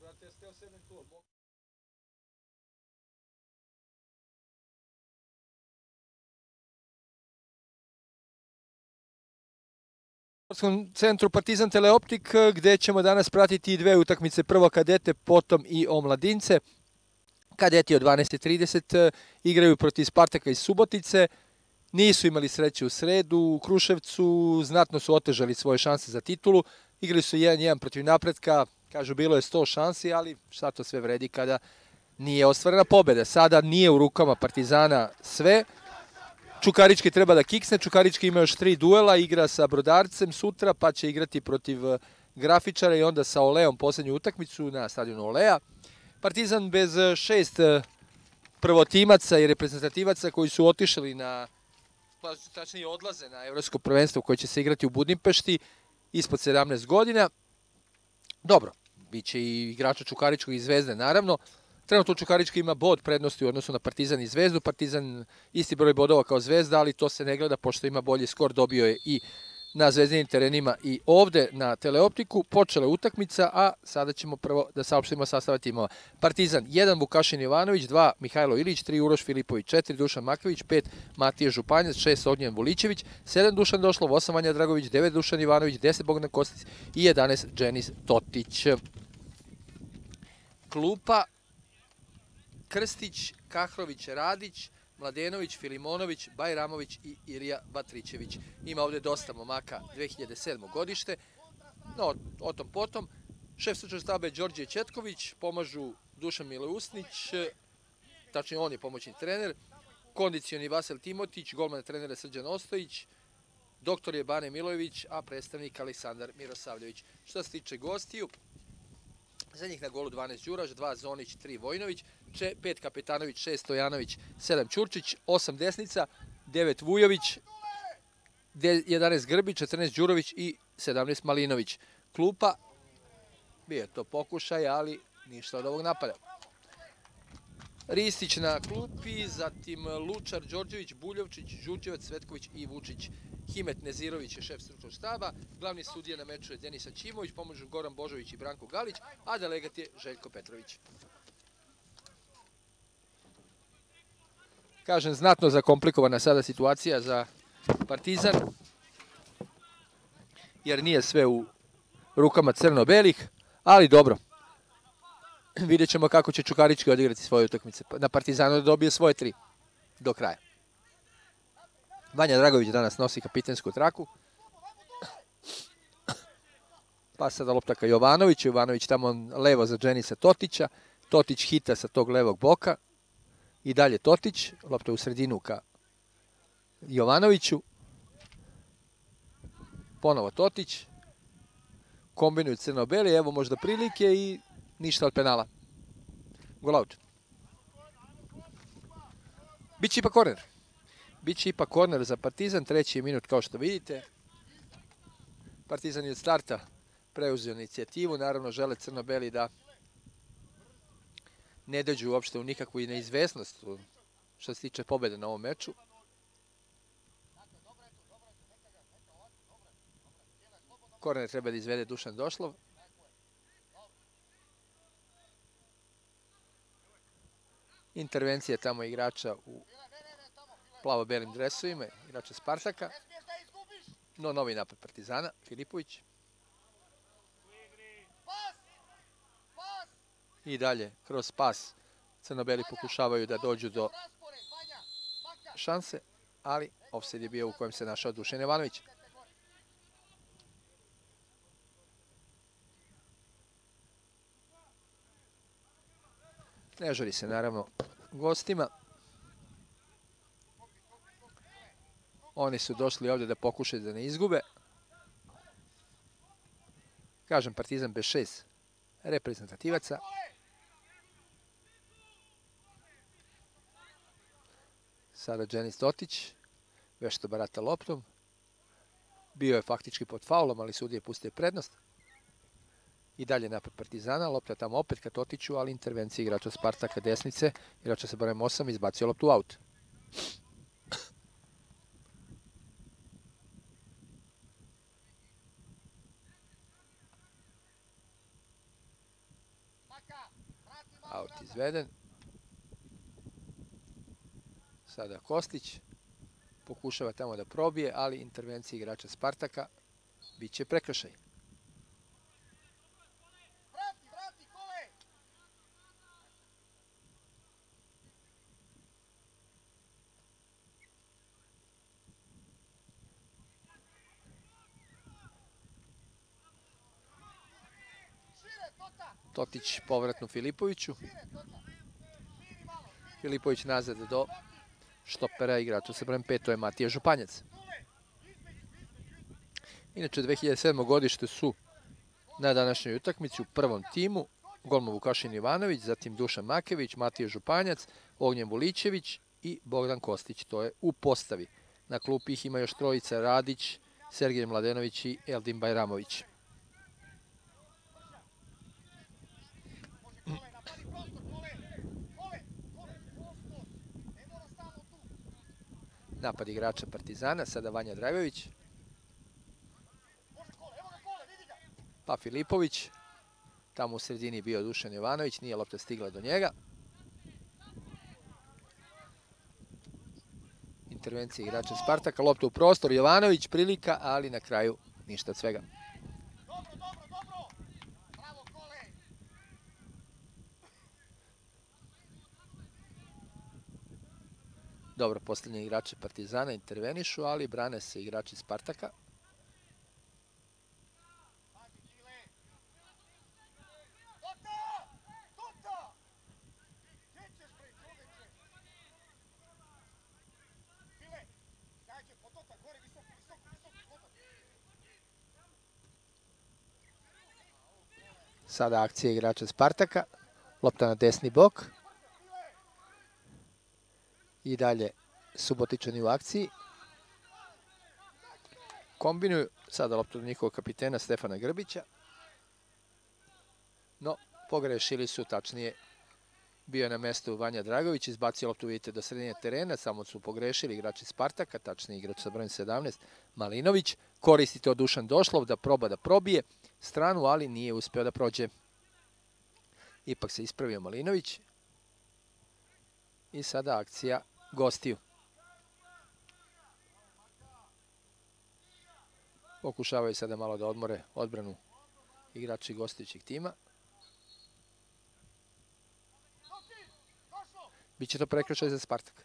Centru Partizan Teleoptik, gde ćemo danas pratiti dve utakmice, prvo kadete, potom i omladince. Kadeti od 12:30 igraju protiv Spartaka iz Subotice. Nisu imali sreće u sredu, u Kruševcu znatno su otežali svoje šanse za titulu. Igrali su 1-1 protiv Napretka, kažu bilo je 100 šansi, ali šta to sve vredi kada nije ostvarena pobjeda. Sada nije u rukama Partizana sve. Čukarički treba da kiksne, Čukarički ima još 3 duela, igra sa Brodarcem sutra, pa će igrati protiv Grafičara i onda sa Oleom posljednju utakmicu na stadionu Olea. Partizan bez 6 prvotimaca i reprezentativaca koji su otišli na, tačnije odlaze na Evropsko prvenstvo koje će se igrati u Budimpešti ispod 17 godina. Dobro, bit će i igrača Čukaričkog i Zvezde naravno. Trenutno Čukarički ima bod prednosti u odnosu na Partizan i Zvezdu. Partizan isti broj bodova kao Zvezda, ali to se ne gleda pošto ima bolji skor. Dobio je i na zvezdinim terenima i ovde na Teleoptiku. Počela je utakmica, a sada ćemo prvo da saopštimo sastava timova. Partizan 1 Vukašin Jovanović, 2 Mihajlo Ilić, 3 Uroš Filipović, 4 Dušan Makavić, 5 Matija Županjac, 6 Ognjen Vulićević, 7 Dušan Došlov, 8 Vanja Dragović, 9 Dušan Ivanović, 10 Bogdan Kostić i 11 Dženis Totić. Klupa: Krstić, Kahrović, Radić, Mladenović, Filimonović, Bajramović i Ilija Batrićević. Ima ovde dosta momaka 2007. godište. No, o tom potom. Šef stručnog štaba je Đorđe Četković, pomažu Dušan Mileusnić, tačnije on je pomoćni trener, kondicioni Vasil Timotić, golman trenera Srđan Ostojić, doktor je Bane Milojević, a predstavnik Aleksandar Mirosavljević. Što se tiče gostiju, za njih na golu 12 Đuraš, 2 Zonić, 3 Vojnović, 5 Kapetanović, 6 Stojanović, 7 Ćurčić, 8 Desnica, 9 Vujović, 11 Grbić, 14 Đurović i 17 Malinović. Klupa: bio je to pokušaj, ali ništa od ovog napada. Ristić na klupi, zatim Lučar, Đorđević, Buljovčić, Đurđevac, Svetković i Vučić. Himet Nezirović je šef stručnog štaba, glavni sudija na meču je Denisa Ćimović, pomažu Goran Božović i Branko Galić, a delegat je Željko Petrović. Kažem, znatno zakomplikovana sada situacija za Partizan, jer nije sve u rukama crno-belih, ali dobro. Vidjet ćemo kako će Čukarički odigrati svoje utakmice. Na Partizanu da dobije svoje 3 do kraja. Vanja Dragović danas nosi kapitensku traku. Pa sada lopta ka Jovanoviću. Jovanović tamo levo za Dženisa Totića. Totić hita sa tog levog boka. I dalje Totić. Lopta u sredinu ka Jovanoviću. Ponovo Totić. Kombinuju crno-beli. Evo možda prilike i ništa od penala. Gol out. Biće ipak korner. Biće ipak korner za Partizan. 3. minut kao što vidite. Partizan je od starta preuzeo inicijativu. Naravno žele crno-beli da ne dođu uopšte u nikakvu neizvesnost što se tiče pobjede na ovom meču. Korner treba da izvede Dušan Došlov. Intervencija tamo igrača u plavo-belim dresovima, igrača Spartaka. No, novi napad Partizana, Filipović. I dalje, kroz pas, crno-beli pokušavaju da dođu do šanse, ali ofsajd je bio u kojem se našao Dušan Jovanović. Ne žuri se naravno gostima. Oni su došli ovdje da pokušaju da ne izgube. Kažem, Partizan bez 6 reprezentativaca. Sada Dženis Totić, vešto barata loptom. Bio je faktički pod faulom, ali sudije pustio prednost. I dalje napad Partizana, lopta tamo opet ka Totiću, ali intervencija igrača Spartaka desnice. Igrača sa brojem 8 izbacio loptu out. Aut izveden. Sada Kostić. Pokušava tamo da probije, ali intervencija igrača Spartaka biće prekršaj. Totić povratno Filipoviću. Filipović nazad do štopera igrača sa brojem 5, to je Matija Županjac. Inače, 2007. godište su na današnjoj utakmici u prvom timu golman Vukašin Ivanović, zatim Dušan Makević, Matija Županjac, Ognjen Vulićević i Bogdan Kostić. To je u postavi. Na klupi ih ima još trojica: Radić, Sergej Mladenović i Eldin Bajramović. Napad igrača Partizana, sada Vanja Dragović. Pa Filipović. Tamo u sredini bio Dušan Jovanović, nije lopta stigla do njega. Intervencija igrača Spartaka, lopta u prostor, Jovanović, prilika, ali na kraju ništa od svega. Dobro postavljanje igrača Partizana, intervenišu, ali brane se igrači Spartaka. Sada akcija igrača Spartaka, lopta na desni bok. I dalje Subotičani u akciji. Kombinuju sada loptu do njihovog kapitena Stefana Grbića. No, pogrešili su, tačnije bio je na mestu Vanja Dragović, izbacio loptu, vidite, do sredine terena, samo su pogrešili igrači Spartaka, tačnije igrač sa brojem 17, Malinović. Koristi to Dušan Došlov da proba da probije stranu, ali nije uspeo da prođe. Ipak se ispravio Malinović. I sada akcija gostiju. Pokušavaju sada malo da odmore odbranu igrači gostujućeg tima. Biće to prekršaj za Spartak.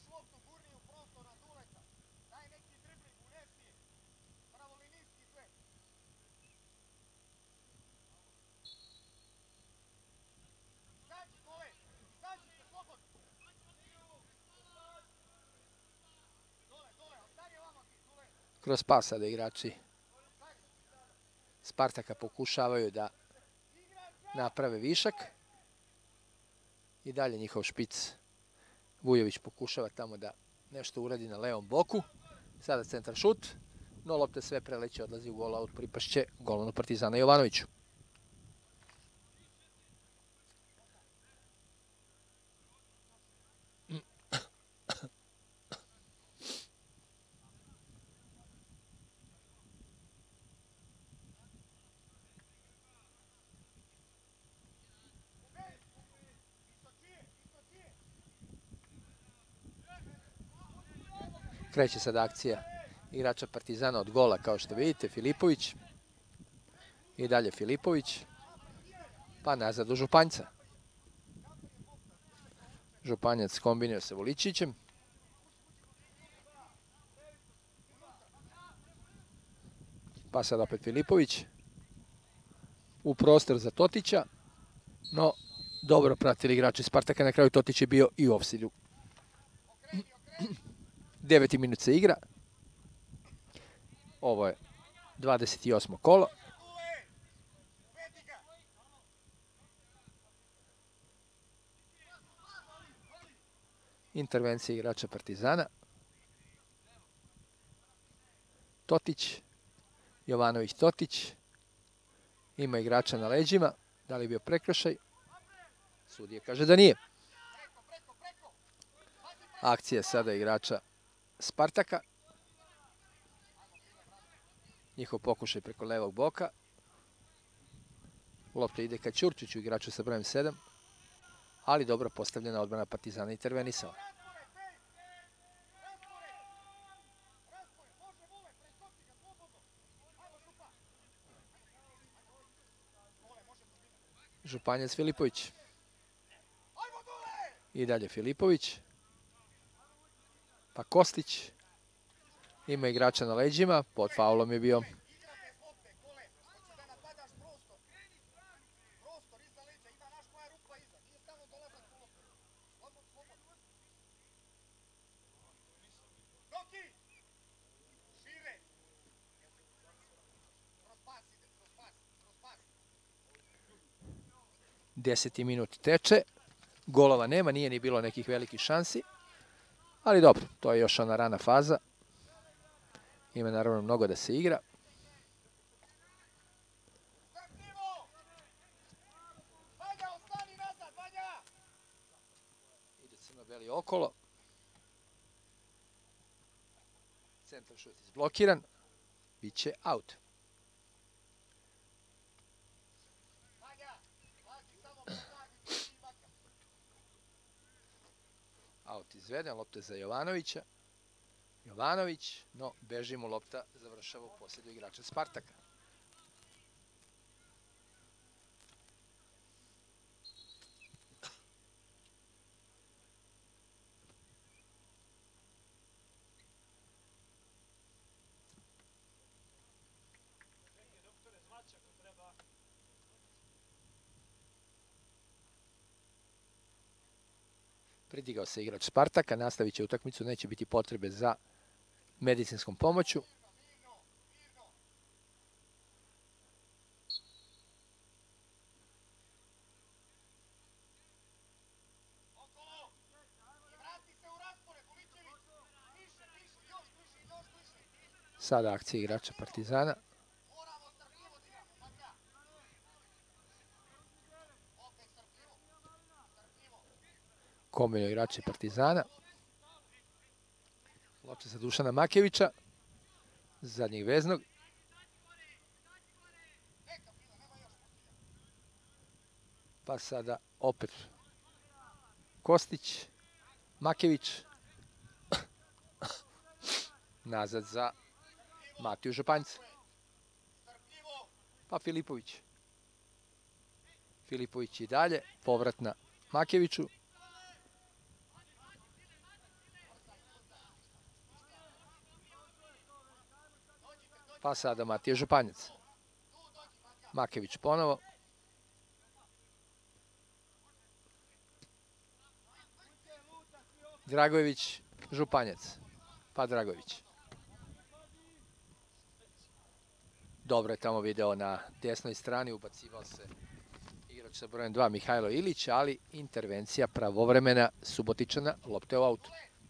Kroz pas sada igrači Spartaka pokušavaju da naprave višak. I dalje njihov špic Vujović pokušava tamo da nešto uradi na levom boku. Sada centar šut, no lopta sve preleće, odlazi u gol, aut, pripašće golmanu Partizana Jovanoviću. Kreće sad akcija igrača Partizana od gola, kao što vidite, Filipović. I dalje Filipović. Pa nazad u Županjca. Županjac kombinuje sa Vuličićem. Pa sad opet Filipović. U prostor za Totića. No, dobro pratili igrači Spartaka. Na kraju Totić je bio i u ofsajdu. 9. minut se igra. Ovo je 28. kolo. Intervencija igrača Partizana. Totić. Jovanović Totić. Ima igrača na leđima. Da li je bio prekršaj? Sudija kaže da nije. Akcija sada igrača Spartaka. Njihov pokušaj preko levog boka. Lopta ide ka Ćurčiću, igraču sa brojem 7. ali dobro postavljena odbrana Partizana intervenisala. Županjac Filipović. I dalje Filipović. Pa Kostić. Ima igrača na leđima, pod faulom je bio. Deseti minut teče. Golova nema, nije ni bilo nekih velikih šansi. Ali dobro, to je još ona rana faza. Ima naravno mnogo da se igra. Ide crno-beli okolo. Centar šut izblokiran. Biće out. Out izveden, lopta za Jovanovića. Jovanović, no beži mu lopta, završava u posjedu igrača Spartaka. Pridigao se igrač Spartaka, nastavit će utakmicu, neće biti potrebe za medicinskom pomoću. Sada akcija igrača Partizana. Kombinuje igrače Partizana. Lopta za Dušana Makevića. Zadnjeg veznog. Pa sada opet Kostić. Makević. Nazad za Matiju Županjca. Pa Filipović. Filipović i dalje. Povrat na Makeviću. Pa sada Matija Županjac. Makević ponovo. Dragojević, Županjac. Pa Dragojević. Dobro je tamo video na desnoj strani. Ubacivao se igrač sa brojem 2 Mihajlo Ilić, ali intervencija pravovremena Subotičana. Lopte u autu.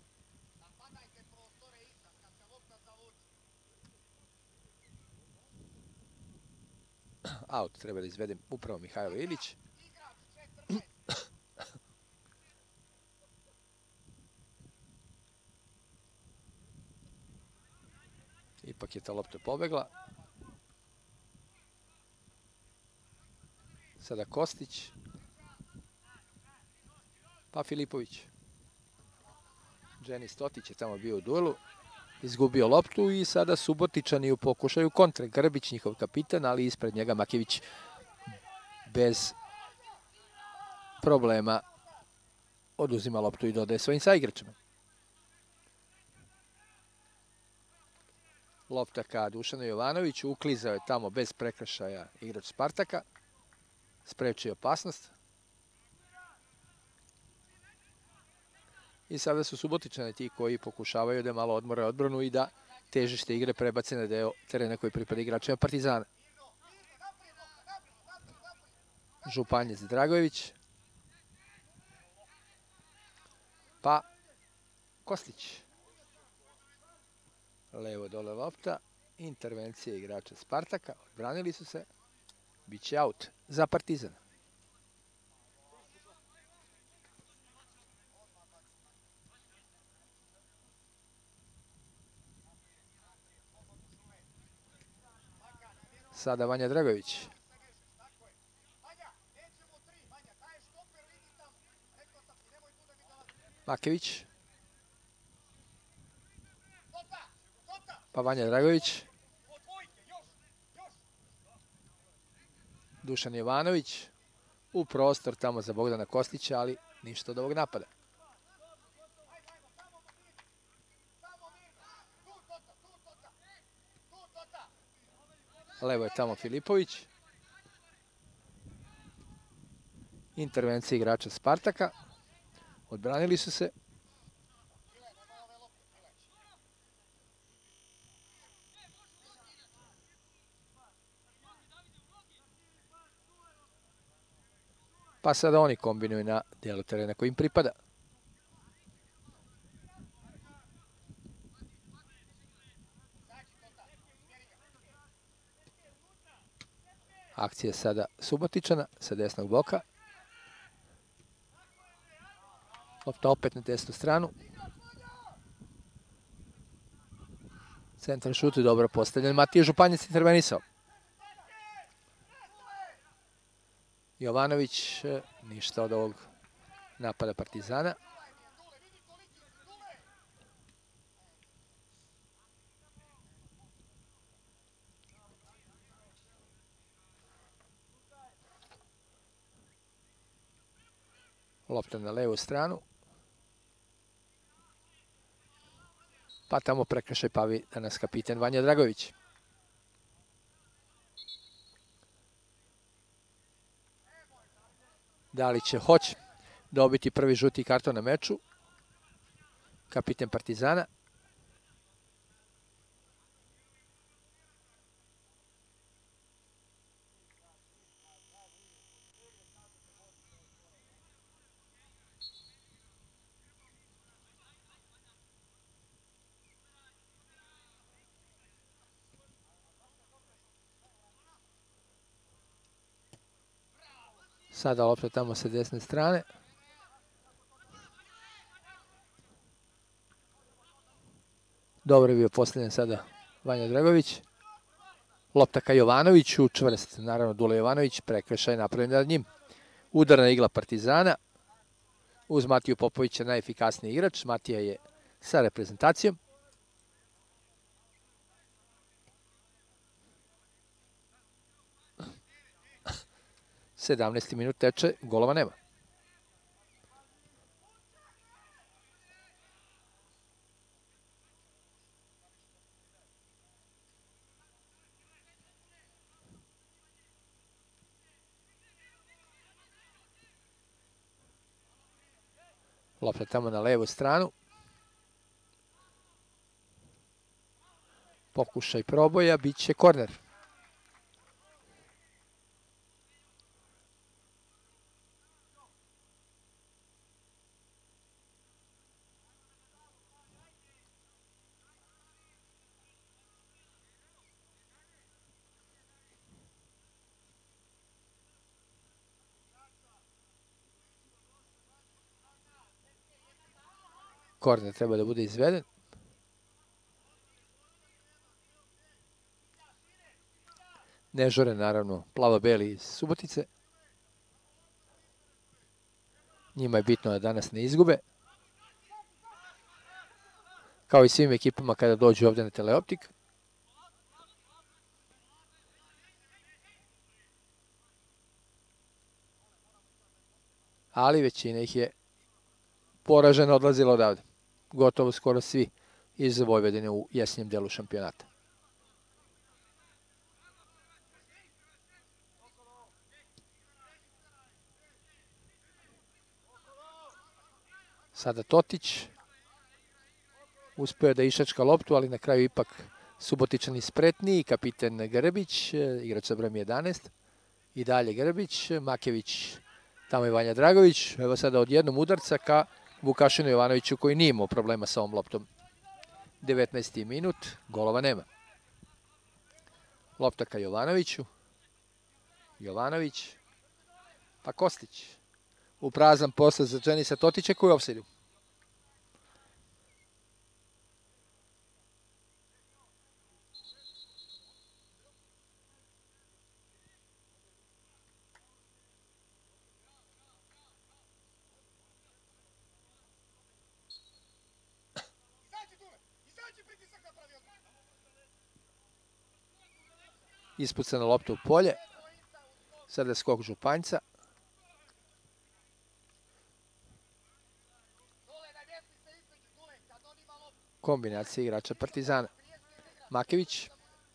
Out treba da izvedem upravo Mihajlo Ilić. Ipak je ta lopta pobegla. Sada Kostić. Pa Filipović. Dženi Stotić je tamo bio u duelu. Izgubio loptu i sada Subotičani u pokušaju kontre. Grbić, njihov kapitan, ali ispred njega Makević bez problema oduzima loptu i dodaje svojim saigračima. Lopta ka Dušanu Jovanoviću. Uklizao je tamo bez prekršaja igrač Spartaka. Sprečio opasnost. I sada su Subotičani ti koji pokušavaju da malo odmore odbranu i da težište igre prebace na deo terena koji pripada igračima Partizana. Županjac Dragojević. Pa Kostić. Levo dole lopta. Intervencija igrača Spartaka. Odbranili su se. Biće out za Partizan. Sada Vanja Dragojević. Makević. Pa Vanja Dragović. Dušan Jovanović. U prostor tamo za Bogdana Kostića, ali ništa od ovog napada. Levo je tamo Filipović. Intervencija igrača Spartaka. Odbranili su se. Pa sada oni kombinuju na delu terena koji im pripada. Akcija sada Subotičana sa desnog boka. Lopta opet na desnu stranu. Centar šut je dobro postavljen. Matija Županjac intervenisao. Jovanović, ništa od ovog napada Partizana. Lopta na levu stranu. Pa tamo prekršaj pavi danas kapiten Vanja Dragović. Da li će hoće dobiti prvi žuti karton na meču? Kapiten Partizana. Sada lopta tamo sa desne strane. Dobro je bio postavljen sada Vanja Dragović. Lopta ka Jovanoviću, čvrst, naravno Dule Jovanović, prekršaj napravljen nad njim. Udarna igla Partizana. Uz Matiju Popovića najefikasniji igrač. Matija je sa reprezentacijom. 17. minut teče, golova nema. Lopta tamo na levu stranu. Pokušaj proboja, bit će korner. Korner treba da bude izveden. Nežore, naravno, plavo-beli iz Subotice. Njima je bitno da danas ne izgube. Kao i svim ekipama kada dođu ovde na Teleoptik. Ali većina ih je poražena odlazila odavde. Gotovo skoro svi iz Vojvodine u jesnijem delu šampionata. Sada Totić. Uspeo da išačka loptu, ali na kraju ipak Subotičani spretniji. Kapiten Grbić, igrač sa brojem 11. I dalje Grbić, Makević, tamo je Vanja Dragović. Evo sada od jednom udarca ka Vukašinu Jovanoviću koji nije imao problema sa ovom loptom. 19. minut, golova nema. Lopta ka Jovanoviću. Jovanović. Pa Kostić. U prazan posle za Dženisa Totića koji je u ofsajdu. Ispucana lopta u polje. Sada je skok Županjca. Kombinacija igrača Partizana. Makević.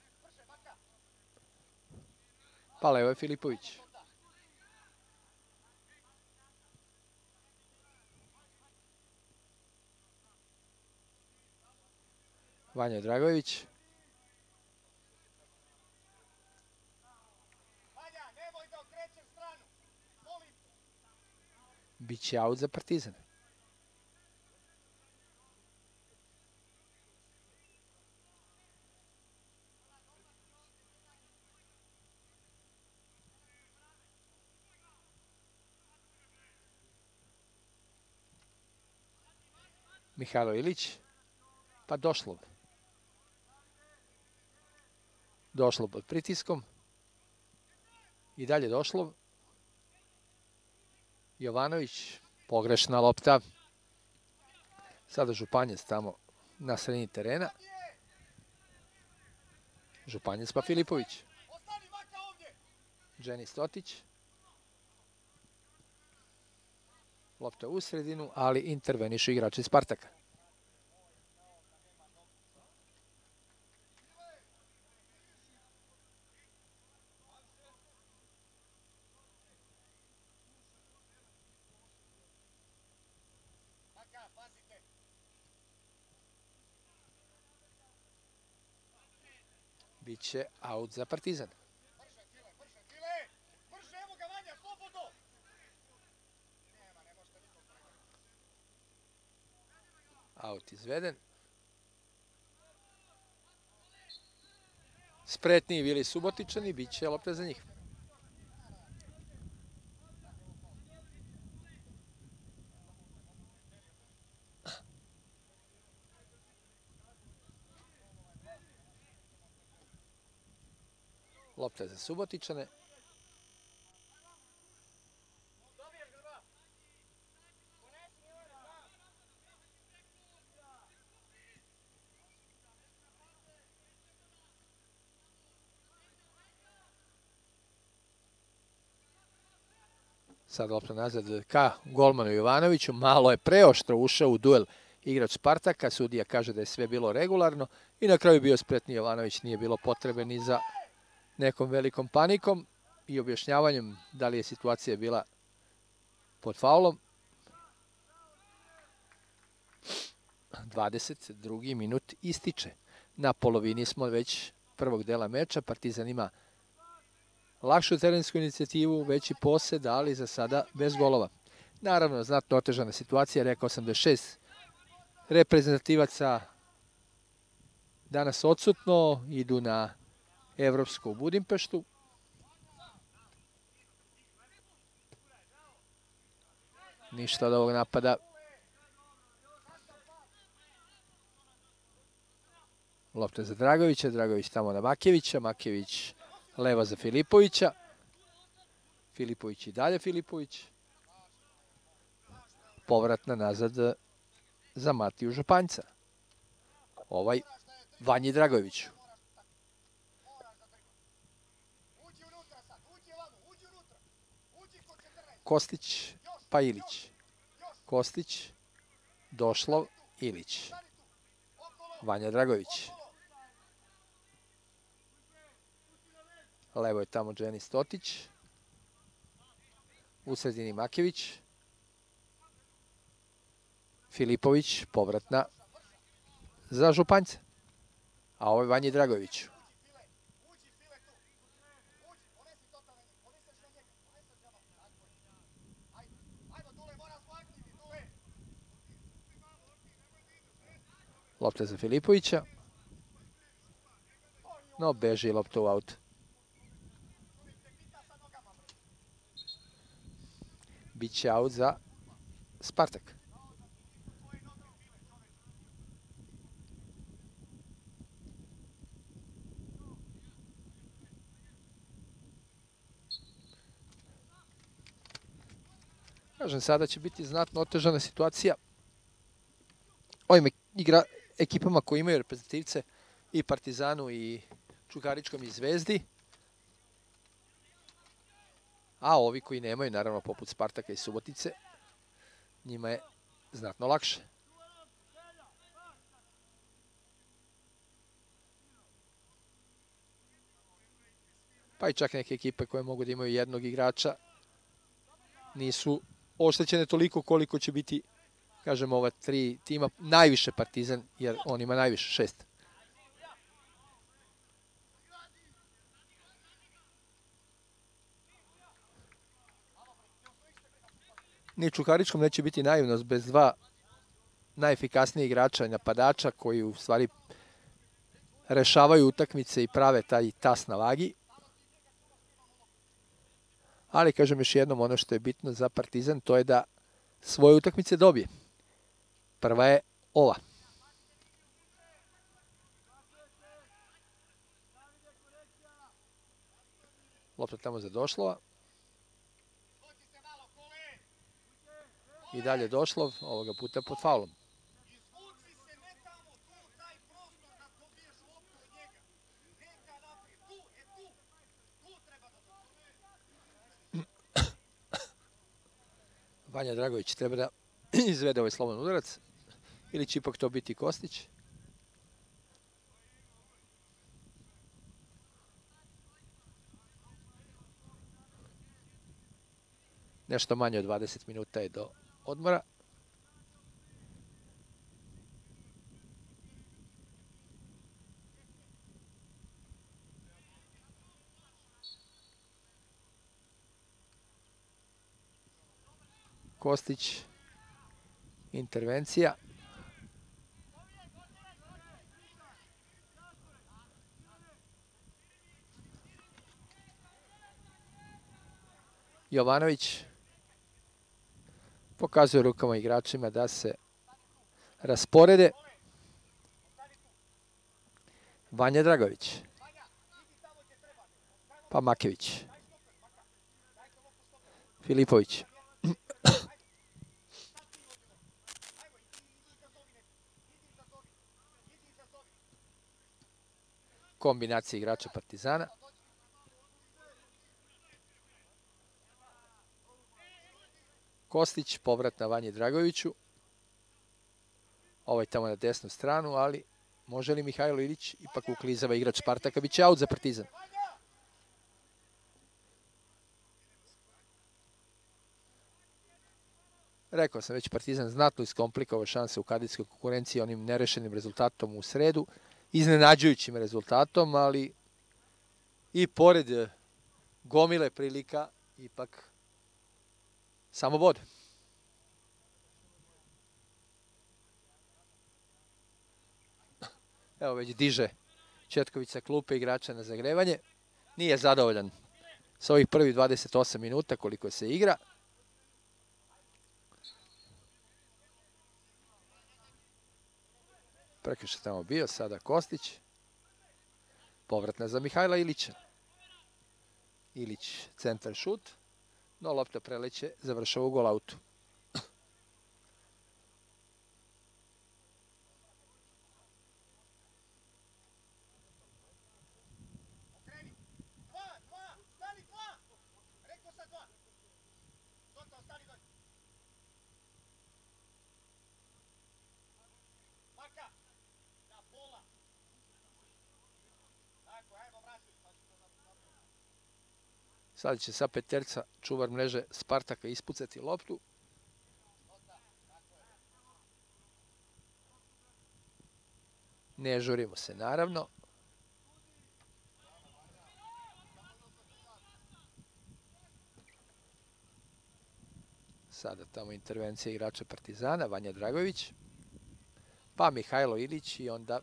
Pa levo je Filipović. Vanja Dragojević. Biće aut za Partizan. Mihajlo Ilić. Pa Došlov. Došlov pod pritiskom. I dalje Došlov. Jovanović. Pogrešna lopta. Sada Županjac tamo na sredini terena. Županjac pa Filipović. Dženi Stotić. Lopta u sredinu, ali intervenišu igrači Spartaka. Biće aut za Partizan. Aut izveden. Spretniji bili Subotičani, bit će lopta za njih. Lopta za Subotičane. Sad lopta nazad ka golmanu Jovanoviću. Malo je preoštro ušao u duel igrač Spartaka. Sudija kaže da je sve bilo regularno. I na kraju bio spretni Jovanović. Nije bilo potrebe ni za nekom velikom panikom i objašnjavanjem da li je situacija bila pod faulom. 22. minut ističe. Na polovini smo već prvog dela meča. Partizan ima lakšu terensku inicijativu, veći posed, ali za sada bez golova. Naravno, znatno otežana situacija. Rekao sam da je 6 reprezentativaca danas odsutno. Idu na Evropsku u Budimpeštu. Ništa od ovog napada. Lopta za Dragovića. Dragović tamo na Makevića. Makević levo za Filipovića. Filipović i dalje Filipović. Povratna nazad za Matiju Županjca. Ovaj Vanji Dragojeviću. Kostić pa Ilić. Kostić, Došlov, Ilić. Vanja Dragojević. Levo je tamo Dženi Stotić. U sredini Makević. Filipović, povratna za Županjca. A ovo je Vanji Dragojeviću. Lopta za Filipovića. No, beži lopta u aut. Biće aut za Spartak. Kažem, sada će biti znatno otežana situacija ovim ekipama koji imaju reprezentativce i Partizanu i Čukaričkom i Zvezdi. A ovi koji nemaju, naravno poput Spartaka i Subotice, njima je znatno lakše. Pa i čak neke ekipe koje mogu da imaju jednog igrača nisu oštećene toliko koliko će biti, kažem, ova 3 tima, najviše Partizan, jer on ima najviše, 6. Ni Čukaričkom neće biti naivnost bez 2 najefikasnije igrača i napadača koji u stvari rešavaju utakmice i prave taj tas na vagi. Ali, kažem još jednom, ono što je bitno za Partizan, to je da svoje utakmice dobije. Prva je ova. Lopta tamo za Došlova. I dalje Došlov, ovoga puta pod faulom. Vanja Dragović treba da izvede ovaj slobodan udarac. Ili će ipak to biti Kostić. Nešto manje od 20 minuta je do odmora. Kostić, intervencija. Jovanović pokazuje rukama igračima da se rasporede. Vanja Dragović. Pa Makević. Filipović. Kombinacija igrača Partizana. Kostić, povrat na Vanji Dragoviću. Ovaj tamo na desnu stranu, ali može li Mihajlo Ilić, ipak uklizava igrač Spartaka, bit će aut za Partizan. Rekao sam već, Partizan znatno iskomplikovao šanse u kadetskoj konkurenciji onim nerešenim rezultatom u sredu. Iznenađujućim rezultatom, ali i pored gomile prilika, ipak samo bod. Evo već diže Četković sa klupe igrača na zagrevanje. Nije zadovoljan sa ovih prvih 28 minuta koliko se igra. Prekršaj tamo bio, sada Kostić. Povratna za Mihajla Ilića. Ilić, centar šut. No, lopta preleće, završava u gol autu. Sada će sa peterca čuvar mreže Spartaka ispucati loptu. Ne žurimo se, naravno. Sada tamo intervencija igrača Partizana, Vanja Dragović. Pa Mihajlo Ilić i onda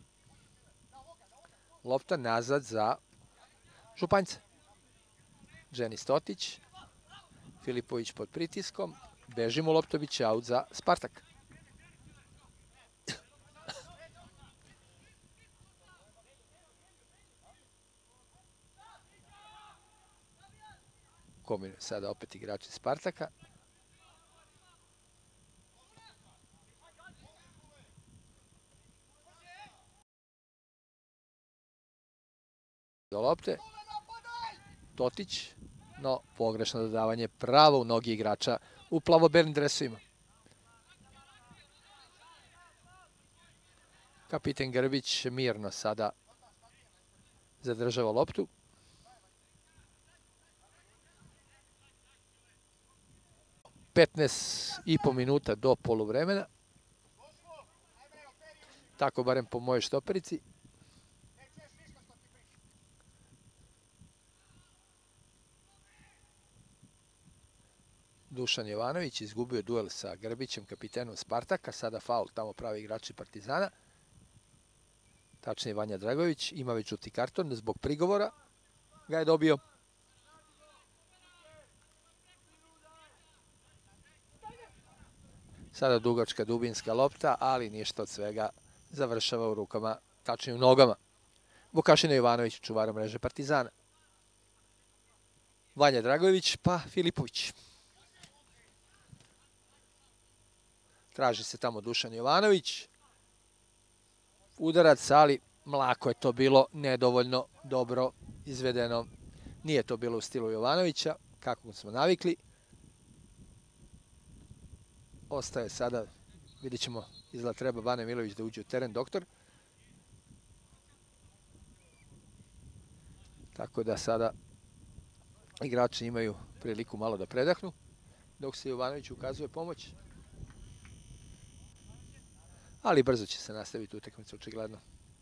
lopta nazad za Županjca. Dženi Stotić, Filipović pod pritiskom, beži mu Loptović, aut za Spartak. Kombinuju sada opet igrači Spartaka. Do lopte. Totić, no pogrešno dodavanje pravo u nogi igrača u plavo-belim dresovima. Kapiten Grbić mirno sada zadržava loptu. I po minuta do poluvremena. Tako barem po mojoj štoperici. Dušan Jovanović izgubio duel sa Grbićem, kapitenom Spartaka. Sada faul tamo pravi igrači Partizana. Tačnije Vanja Dragović. Ima već žuti karton zbog prigovora. Ga je dobio. Sada dugačka dubinska lopta, ali ništa od svega završava u rukama, tačnije u nogama Vukašina Jovanović, čuvara mreže Partizana. Vanja Dragović, pa Filipović. Traži se tamo Dušan Jovanović. Udarac, ali mlako je to bilo, nedovoljno dobro izvedeno. Nije to bilo u stilu Jovanovića, kako smo navikli. Ostaje sada, vidjet ćemo, izgleda treba Bane Milović da uđe u teren, doktor. Tako da sada igrači imaju priliku malo da predahnu, dok se Jovanović ukazuje pomoć. Ali brzo će se nastaviti utakmica, očigledno.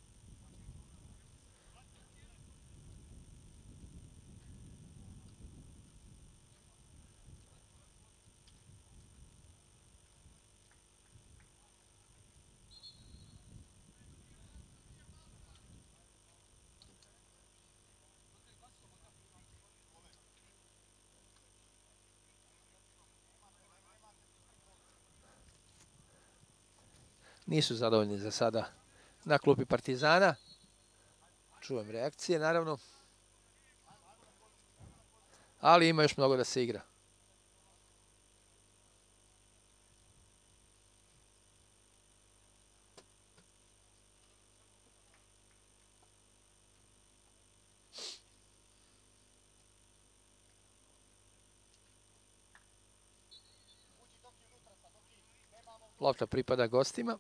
Nisu zadovoljni za sada na klupi Partizana. Čujem reakcije, naravno. Ali ima još mnogo da se igra. Lopta pripada gostima.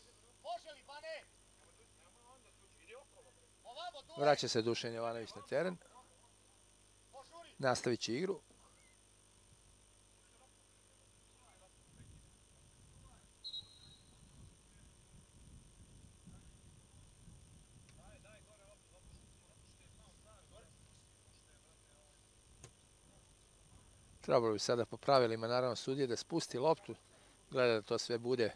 Vraća se Dušan Jovanović na teren. Nastavit će igru. Trebalo bi sada po pravilima, naravno, sudije da spusti loptu. Gleda da to sve bude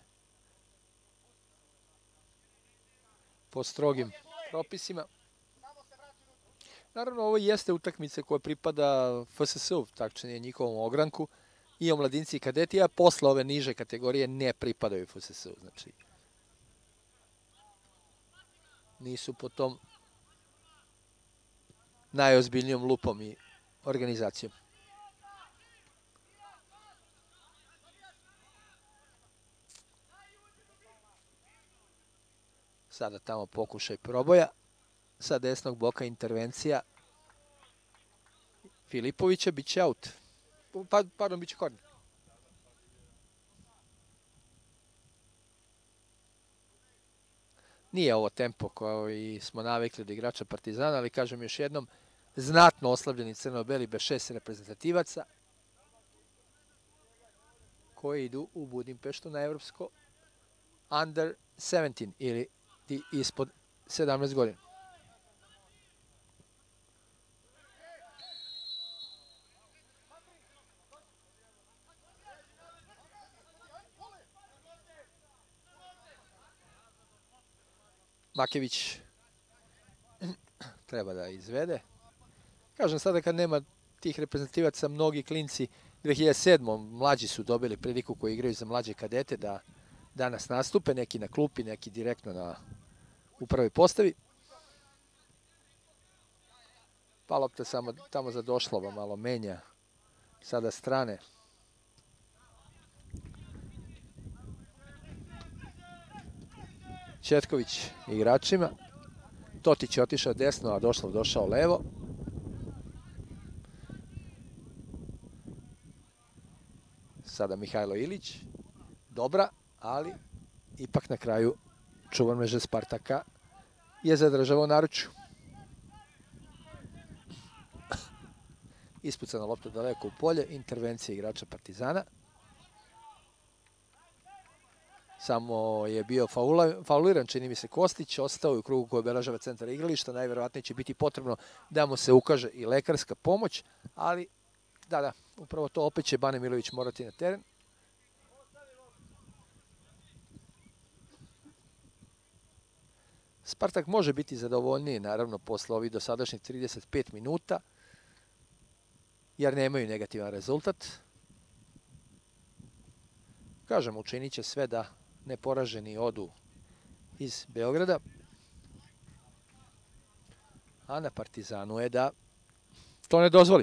pod strogim propisima. Naravno, ovo jeste utakmice koja pripada FSS-u, tačnije njihovom ogranku, i omladinci i kadeti, a posle ove niže kategorije ne pripadaju FSS-u. Znači, nisu po tom najozbiljnijom lupom i organizacijom. Sada tamo pokušaj proboja. Sa desnog boka intervencija Filipovića, bit će aut. Pardon, bit će korner. Nije ovo tempo koji smo navikli od igrača Partizana, ali kažem još jednom, znatno oslabljeni crno-beli bez 6 reprezentativaca koji idu u Budimpeštu na evropsko under 17 ili ispod 17 godina. Makević treba da izvede. Kažem, sada kad nema tih reprezentativaca, mnogi klinci 2007. mlađi su dobili priliku koji igraju za mlađe kadete da danas nastupe, neki na klupi, neki direktno u prvoj postavi. Pa lopta samo tamo za Došlova malo menja sada strane. Četković igračima. Totić je otišao desno, a Došlov došao levo. Sada Mihajlo Ilić. Dobra, ali ipak na kraju čuvar mreže Spartaka je zadržavao naručju. Ispucana lopta daleko u polje, intervencija igrača Partizana. Samo je bio fauliran, čini mi se, Kostić, ostao je u krugu koji obeležava centar igrališta. Najverovatnije će biti potrebno da mu se ukaže i lekarska pomoć, ali da, upravo to, opet će Bane Milović morati na teren. Spartak može biti zadovoljniji, naravno, posle ovih dosadašnjih 35 minuta, jer nemaju negativan rezultat. Kažem, učinit će sve da neporaženi odu iz Beograda. A na Partizanu je da to ne dozvoli.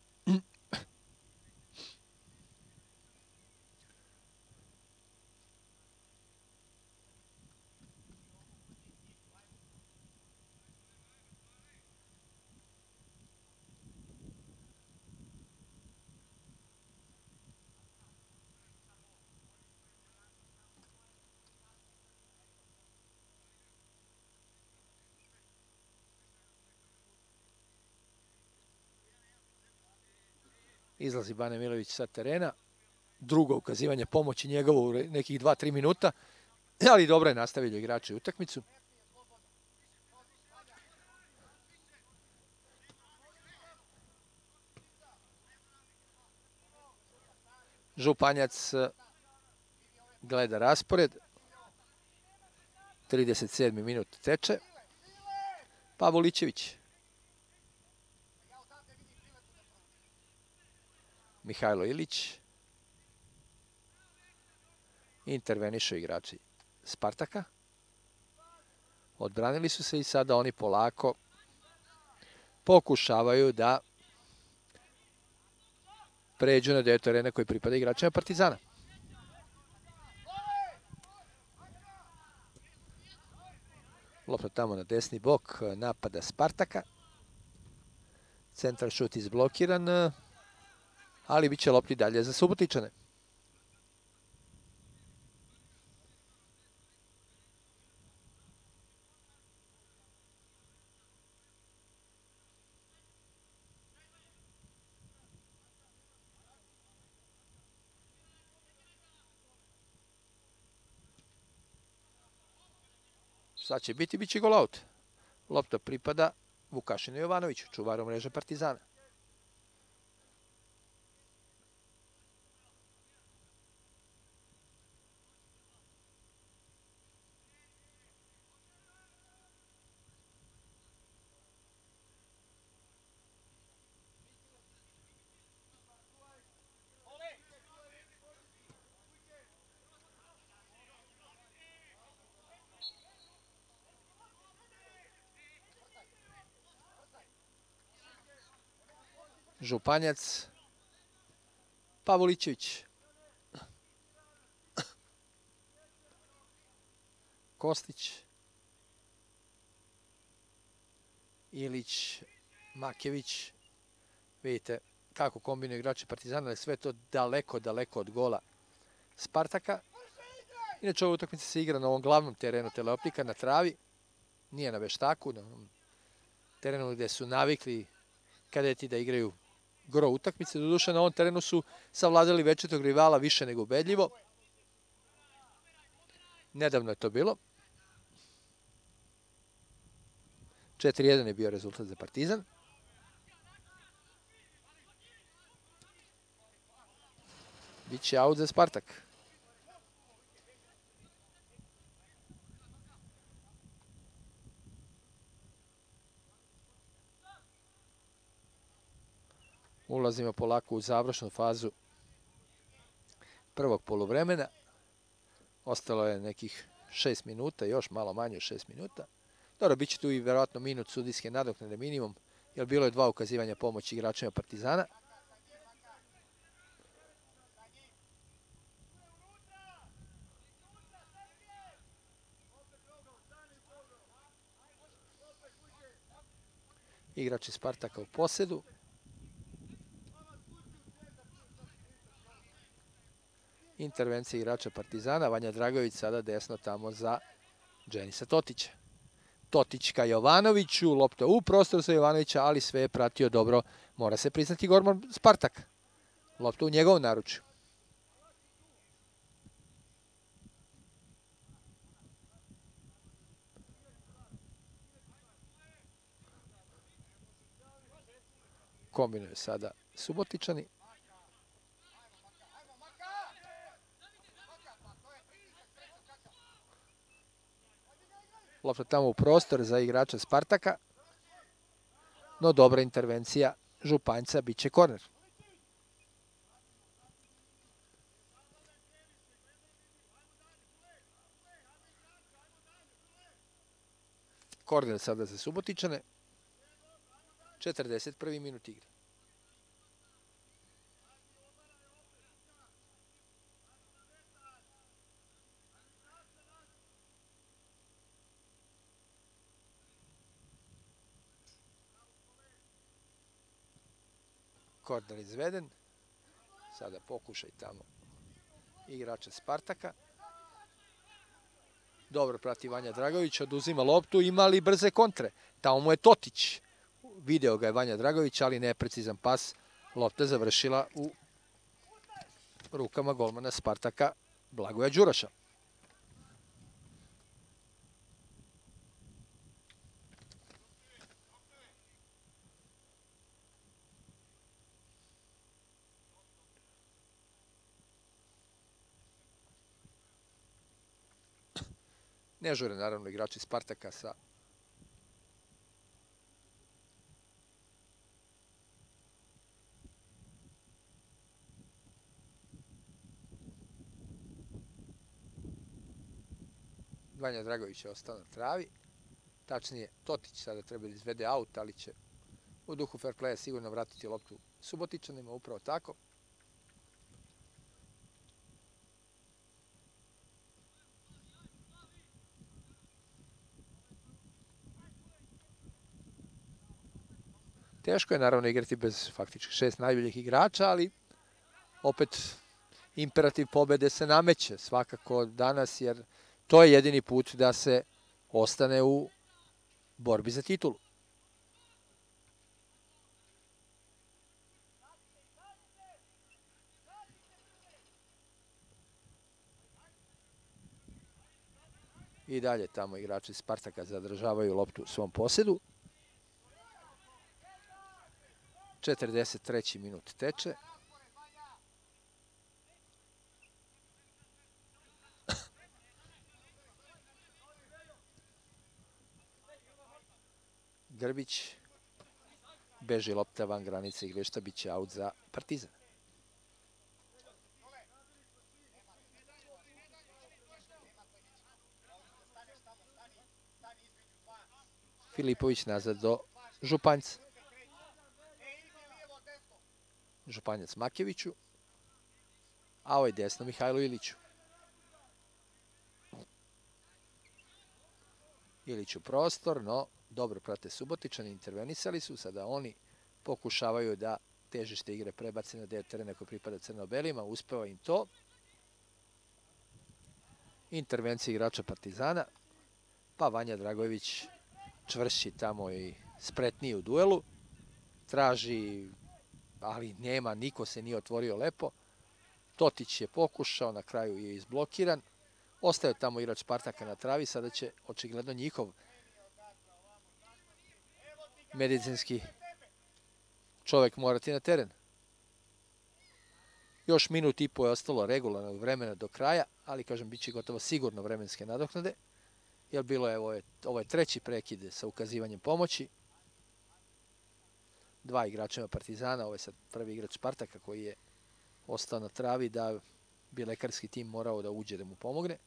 Izlazi Bane Milović sa terena. Drugo ukazivanje pomoći njegovo u nekih 2-3 minuta. Ali dobro je nastavio igrači utakmicu. Županjac gleda raspored. 37. minut teče. Pavolićević. Mihajlo Ilić. Intervenišu igrači Spartaka. Odbranili su se i sada oni polako pokušavaju da pređu na deo terena koji pripada igračima Partizana. Lopta tamo na desni bok napada Spartaka. Centar šut izblokiran, ali bit će lopti dalje za Subotičane. Sad će biti, bit će gol out. Lopta pripada Vukašinu Jovanoviću, čuvaru mreže Partizana. Županjac, Pavolićević, Kostić, Ilić, Makević. Vidite kako kombinuju igrači Partizana, ali sve to daleko, daleko od gola Spartaka. Inače, ova utakmica se igra na ovom glavnom terenu Teleoptika, na travi. Nije na veštaku, na terenu gde su navikli kadeti da igraju gro utakmice. Doduše, na ovom terenu su savladali večitog rivala više nego ubedljivo. Nedavno je to bilo. 4-1 je bio rezultat za Partizan. Biće aut za Spartak. Ulazimo polako u završnu fazu prvog poluvremena. Ostalo je nekih 6 minuta, još malo manje od 6 minuta. Dobro, bit će tu i verovatno minut sudijske nadoknade minimum, jer bilo je 2 ukazivanja pomoći igračima Partizana. Igrači Spartaka u posedu. Intervencija igrača Partizana. Vanja Dragović sada desno tamo za Dženisa Totića. Totić ka Jovanoviću. Lopta u prostor za Jovanovića, ali sve je pratio dobro. Mora se priznati Gorman Spartak. Lopta u njegovom naručju. Kombinuju sada Subotičani. Lopta tamo u prostor za igrača Spartaka. No dobra intervencija Županjca, bit će korner. Korner sada za Subotičane. 41. minut igre. Korner izveden. Sada pokušaj tamo igrača Spartaka. Dobro prati Vanja Dragović, oduzima loptu, ima li brze kontre. Tamo mu je Totić. Video ga je Vanja Dragović, ali neprecizan pas. Lopta završila u rukama golmana Spartaka Blagoja Đuroša. Ne žure naravno igrači Spartaka sa Vanja Dragović je ostao na travi. Tačnije, Totić sada treba da izvede aut, ali će u duhu fair playa sigurno vratiti loptu Subotičanima, upravo tako. Teško je naravno igrati bez faktički 6 najboljih igrača, ali opet imperativ pobede se nameće svakako danas, jer to je jedini put da se ostane u borbi za titulu. I dalje tamo igrači Spartaka zadržavaju loptu u svom posjedu. 43. minut teče. Grbić. Beži lopta van granice igrališta, bit će aut za Partizan. Filipović nazad do Županjca. Županjac Makeviću, a ovaj desno Mihajlo Iliću. Iliću prostor, no dobro prate Subotičani, intervenisali su. Sada oni pokušavaju da težište igre prebace na deo terena koji pripada crno-belima. Uspeva im to. Intervencija igrača Partizana, pa Vanja Dragojević čvršći tamo i spretniji u duelu. Traži, ali nema, niko se nije otvorio lepo. Totić je pokušao, na kraju je izblokiran. Ostaje tamo igrač Spartaka na travi, sada će očigledno njihov medicinski čovek morati na teren. Još minut i po je ostalo regularnog vremena do kraja, ali kažem, bit će gotovo sigurno vremenske nadoknade, jer bilo je, ovo je treći prekid sa ukazivanjem pomoći. Dva igrača Partizana, ovo je sad prvi igrač Spartaka koji je ostao na travi da bi lekarski tim morao da uđe da mu pomogne.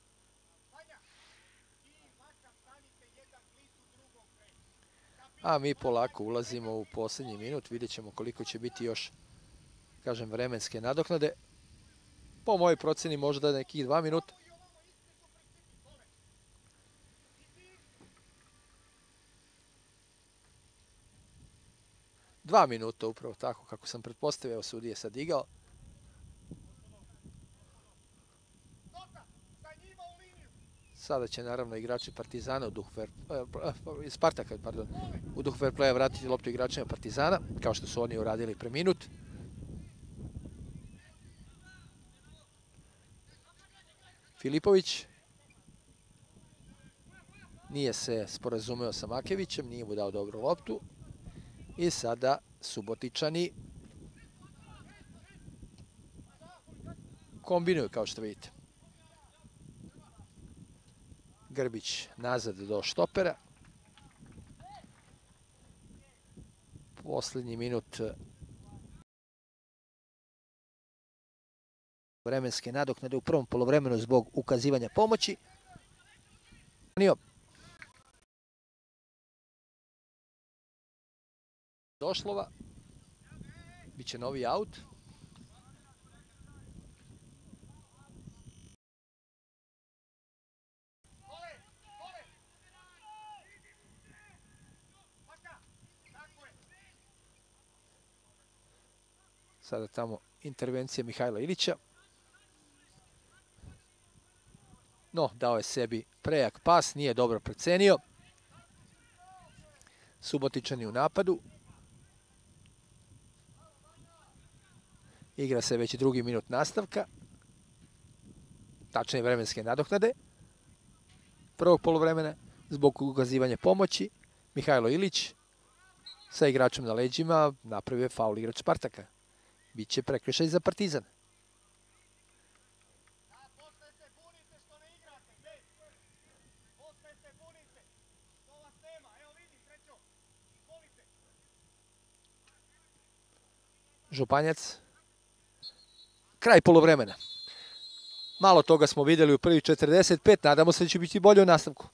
A mi polako ulazimo u poslednji minut, vidjet ćemo koliko će biti još, kažem, vremenske nadoknade. Po mojoj proceni možda nekih 2 minuta. Dva minuta, upravo tako kako sam pretpostavio, sudija sad digao. Sada će naravno igrači Partizana u duhu Spartaka, u duhu fair playa vratiti loptu igračima Partizana, kao što su oni uradili pre minut. Filipović nije se sporazumeo sa Makevićem, nije mu dao dobru loptu. I sada Subotičani kombinuju, kao što vidite. Grbić nazad do štopera. Poslednji minut vremenske nadoknade u prvom polovremenu zbog ukazivanja pomoći. Došlova. Biće novi aut. Sada tamo intervencija Mihajla Ilića. No, dao je sebi prejak pas, nije dobro procenio. Subotičani u napadu. Igra se već drugi minut nastavka. Tačne vremenske nadoknade. Prvog poluvremena zbog ukazivanja pomoći. Mihajlo Ilić sa igračem na leđima napravio je faul igrač Spartaka. Biće prekršaj za Partizan. Županjac. Kraj poluvremena. Malo toga smo videli u prvi 45, nadamo se da će biti bolje u nastavku.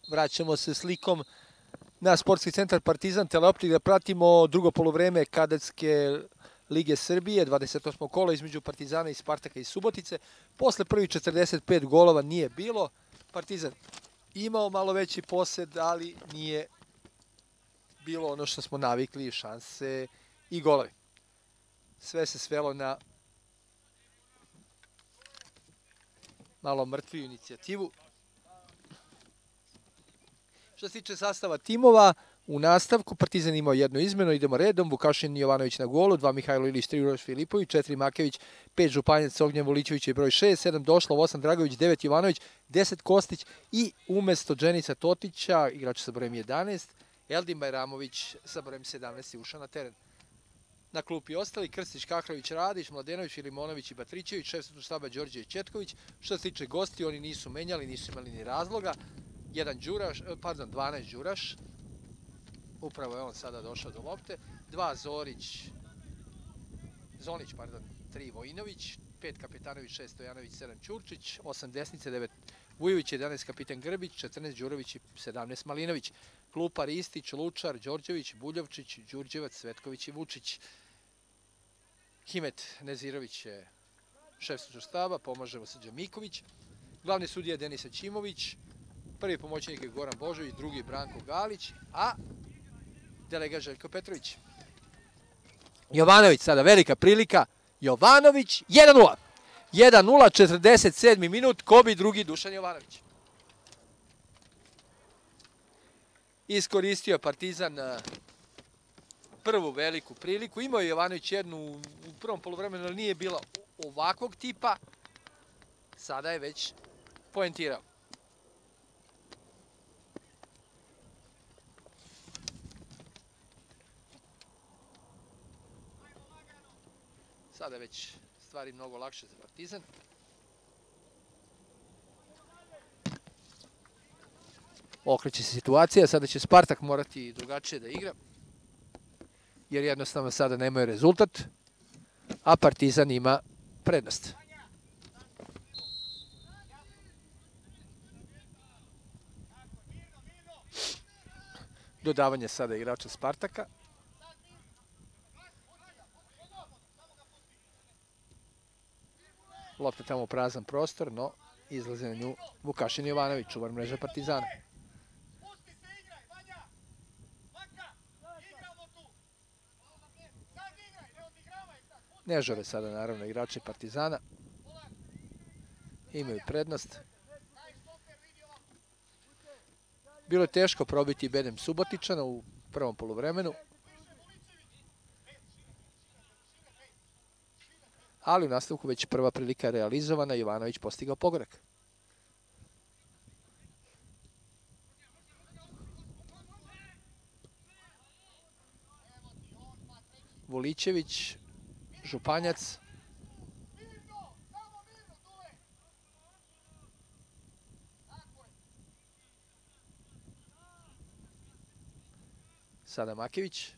vraćamo se slikom na sportski centar Partizan Teleoptik da pratimo drugo poluvreme Kadetske Lige Srbije, 28. kola između Partizana i Spartaka iz Subotice. Posle prvih 45 golova nije bilo. Partizan imao malo veći posed, ali nije bilo ono što smo navikli, šanse i golovi. Sve se svelo na malo mrtviju inicijativu. Što se tiče sastava timova, u nastavku Partizan imao jednu izmenu, idemo redom, Vukašin Jovanović na golu, 2 Mihajlo Ilić, 3 Uroš Filipović, 4 Makević, 5 Županjac, Ognjen Volićević je broj 6, 7 Došlov, 8 Dragović, 9 Jovanović, 10 Kostić i umesto Dženica Totića, igrač sa brojem 11, Eldin Bajramović sa brojem 17 je ušao na teren. Na klupi ostali Krstić, Kahrović, Radić, Mladenović, Filimonović i Batrićević, šef stručnog štaba Đorđe Četković. Što se tiče gosti, oni nisu menjali, nisu imali ni razloga. 12 Đuraš, upravo je on sada došao do lopte, 2 Zonić, 3 Vojinović, 5 Kapetanović, 6 Stojanović, 7 Ćurčić, 8 Desnice, 9 Vujović, 11 Kapitan Grbić, 14 Đurović i 17 Malinović. Klupa Ristić, Lučar, Đorđević, Buljovčić, Đurđevac, Svetković i Vučić. Himet Nezirović je šef stručnog štaba, pomaže Srđan Miković. Glavni sudija je Denis Ćimović, prvi pomoćnik je Goran Božović, drugi Branko Galić, a delega Željko Petrović. Jovanović sada velika prilika, Jovanović 1-0. 1-0, 47. minut, ko bi drugi Dušan Jovanović. Iskoristio Partizan prvu veliku priliku. Imao je Jovanović jednu u prvom poluvremenu, ali nije bila ovakvog tipa. Sada je već poentirao. Sada je već stvari mnogo lakše za Partizan. Okreće se situacija, sada će Spartak morati drugačije da igra, jer jednostavno sada nemaju rezultat, a Partizan ima prednost. Dodavanje sada igrača Spartaka. Lopta tamo u prazan prostor, no izlaze na nju Vukašin Jovanović, čuvar mreža Partizana. Ne žele sada naravno igrači Partizana. Imaju prednost. Bilo je teško probiti bedem Subotičana u prvom poluvremenu. Ali u nastavku već prva prilika je realizovana, Jovanović postigao pogodak. Volićević, Županjac. Sada Makević.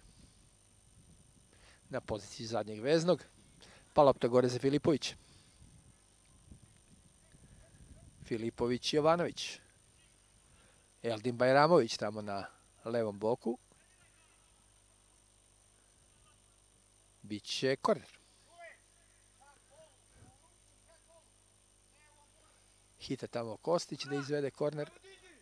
Na poziciji zadnjeg veznog. Pa lopta gore za Filipović. Filipović, Jovanović. Eldin Bajramović tamo na levom boku. Biće korner. Hita tamo Kostić da izvede korner.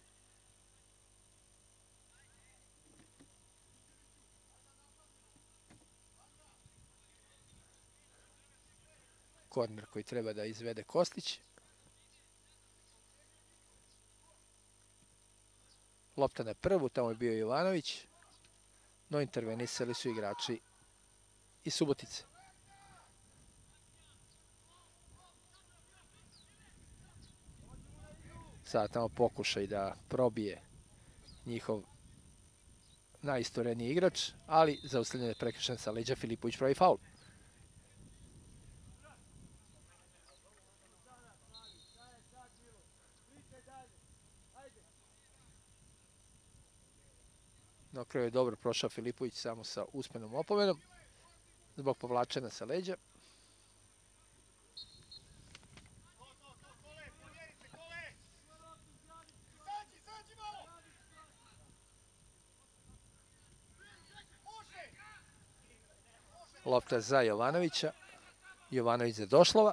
Korner koji treba da izvede Kostić. Lopta na prvu, tamo je bio Jovanović. No intervenisali su igrači iz Subotice. Sada tamo pokušaj da probije njihov najistureniji igrač, ali zaustavljen je prekršen sa leđa, Filipović pravi faul. Na kraju je dobro prošao Filipović samo sa usmenom opomenom zbog povlačena sa leđa. Lopta za Jovanovića. Jovanović za Došlova.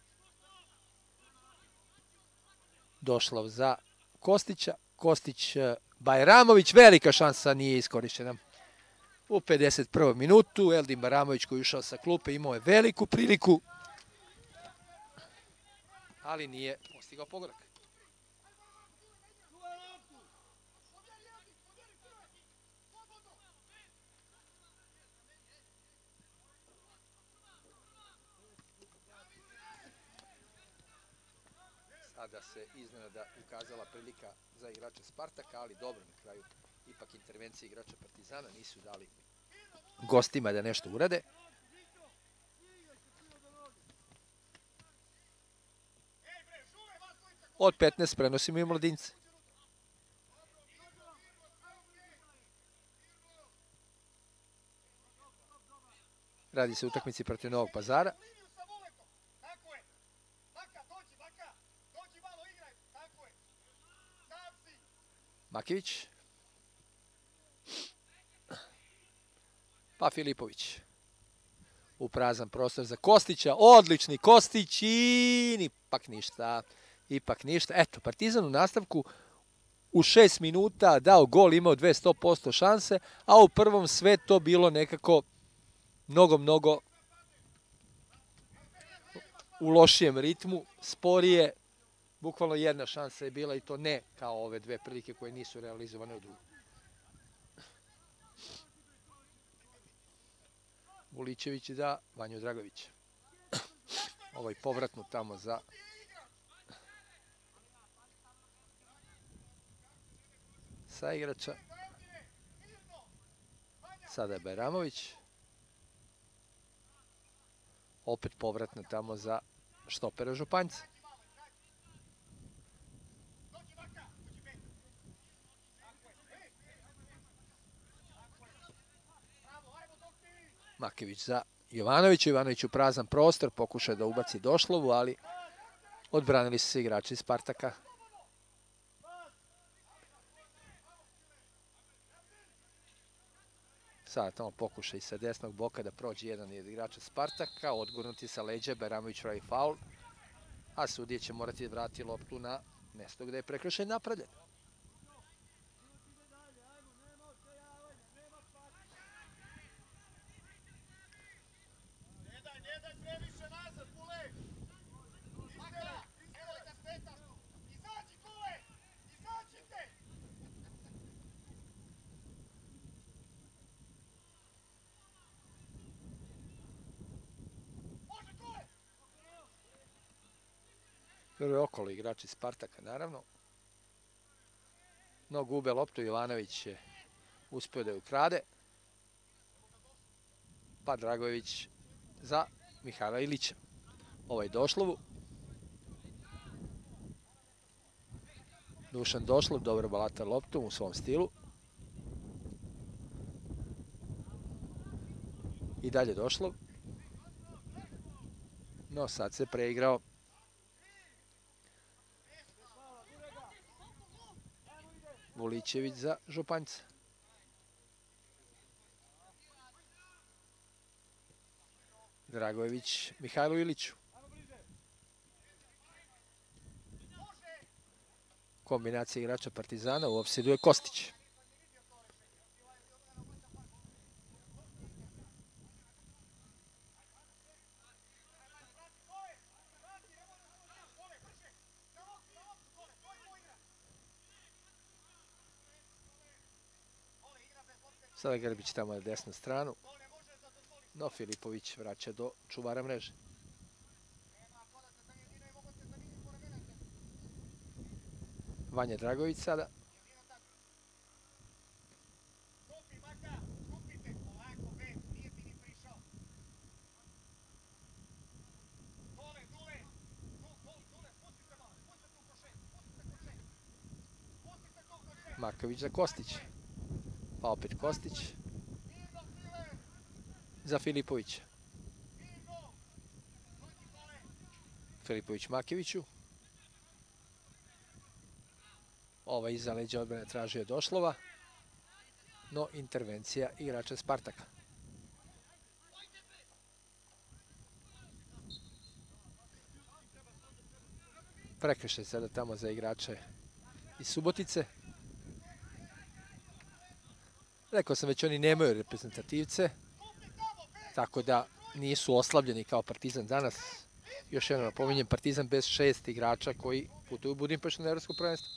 Došlov za Kostića. Kostić, Bajramović, velika šansa, nije iskorištena. U 51. minutu Eldin Bajramović koji je ušao sa klupe imao je veliku priliku, ali nije postigao pogodak. Sada se iznenada ukazala prilika za igrača Spartaka, ali dobro na kraju. Ipak intervencije igrača Partizana nisu dali gostima da nešto urade. Od 15 prenosimo i Mladince. Radi se utakmici protiv Novog Pazara. Makević. Pa Filipović. U prazan prostor za Kostića. Odlični Kostić i ipak ništa. Ipak ništa. Eto, Partizan u nastavku u 6 minuta dao gol, imao 200% šanse, a u prvom sve to bilo nekako mnogo u lošijem ritmu, sporije. Bukvalno jedna šansa je bila i to ne kao ove dve prilike koje nisu realizovane u drugu. Vulićević za Vanju Dragovića. Ovaj povratno tamo za saigrača. Sada je Bajramović. Opet povratno tamo za štopera Županjca. Makević za Jovanovića. Jovanović u prazan prostor, pokušao da ubaci Došlovu, ali odbranili su se igrači Spartaka. Sada tamo pokušaj sa desnog boka da prođe jedan od igrača Spartaka, odgurnuti sa leđa, Bajramović pravi faul, a sudije će morati vratiti loptu na mesto gde je prekršaj napravljen. Prvo je okolo igrači Spartaka, naravno. No gube loptu, Jovanović je uspio da je ukrade. Pa Dragojević za Mihajla Ilića. Ovaj Došlovu. Dušan Došlov, dobro balata loptu u svom stilu. I dalje Došlov. No sad se preigrao. Vulićević za Županjca. Dragojević Mihajlu Iliću. Kombinacija igrača Partizana, u ofsajdu je Kostić. Sada Grbić tamo na desnu stranu. No Filipović vraća do čuvara mreže. Vanja Dragović sada. Marković za Kostić. Pa opet Kostić. Za Filipovića. Filipović Makeviću. Ovaj iza leđa odbrane tražio Došlova. No intervencija igrača Spartaka. Prekršaj sada tamo za igrače iz Subotice. Rekao sam već, oni nemaju reprezentativce, tako da nisu oslabljeni kao Partizan danas. Još jedno napominjem, Partizan bez 6 igrača koji putuju u Budimpeštu na evropsko prvenstvo.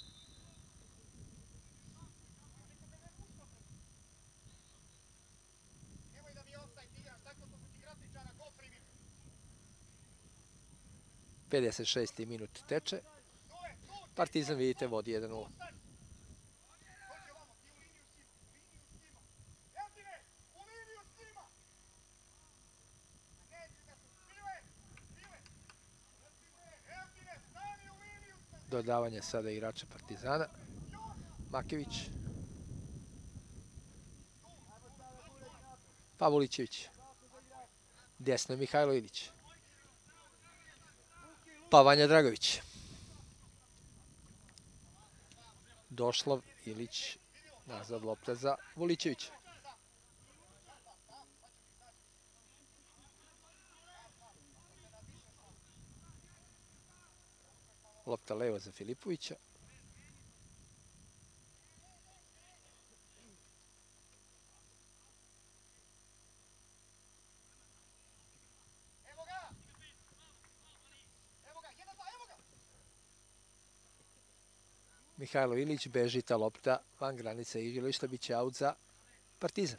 ...56. minut teče. Partizan, vidite, vodi 1-0. Dodavanje sada igrača Partizana. Makević. Pavličević. Desno je Mihajlo Ilić. Pa Vanja Dragović. Došlov, Ilić, nazad lopta za Vuličevića. Lopta levo za Filipovića. Mihajlo Ilić, beži ta lopta van granice igrališta, bit će aut za Partizan.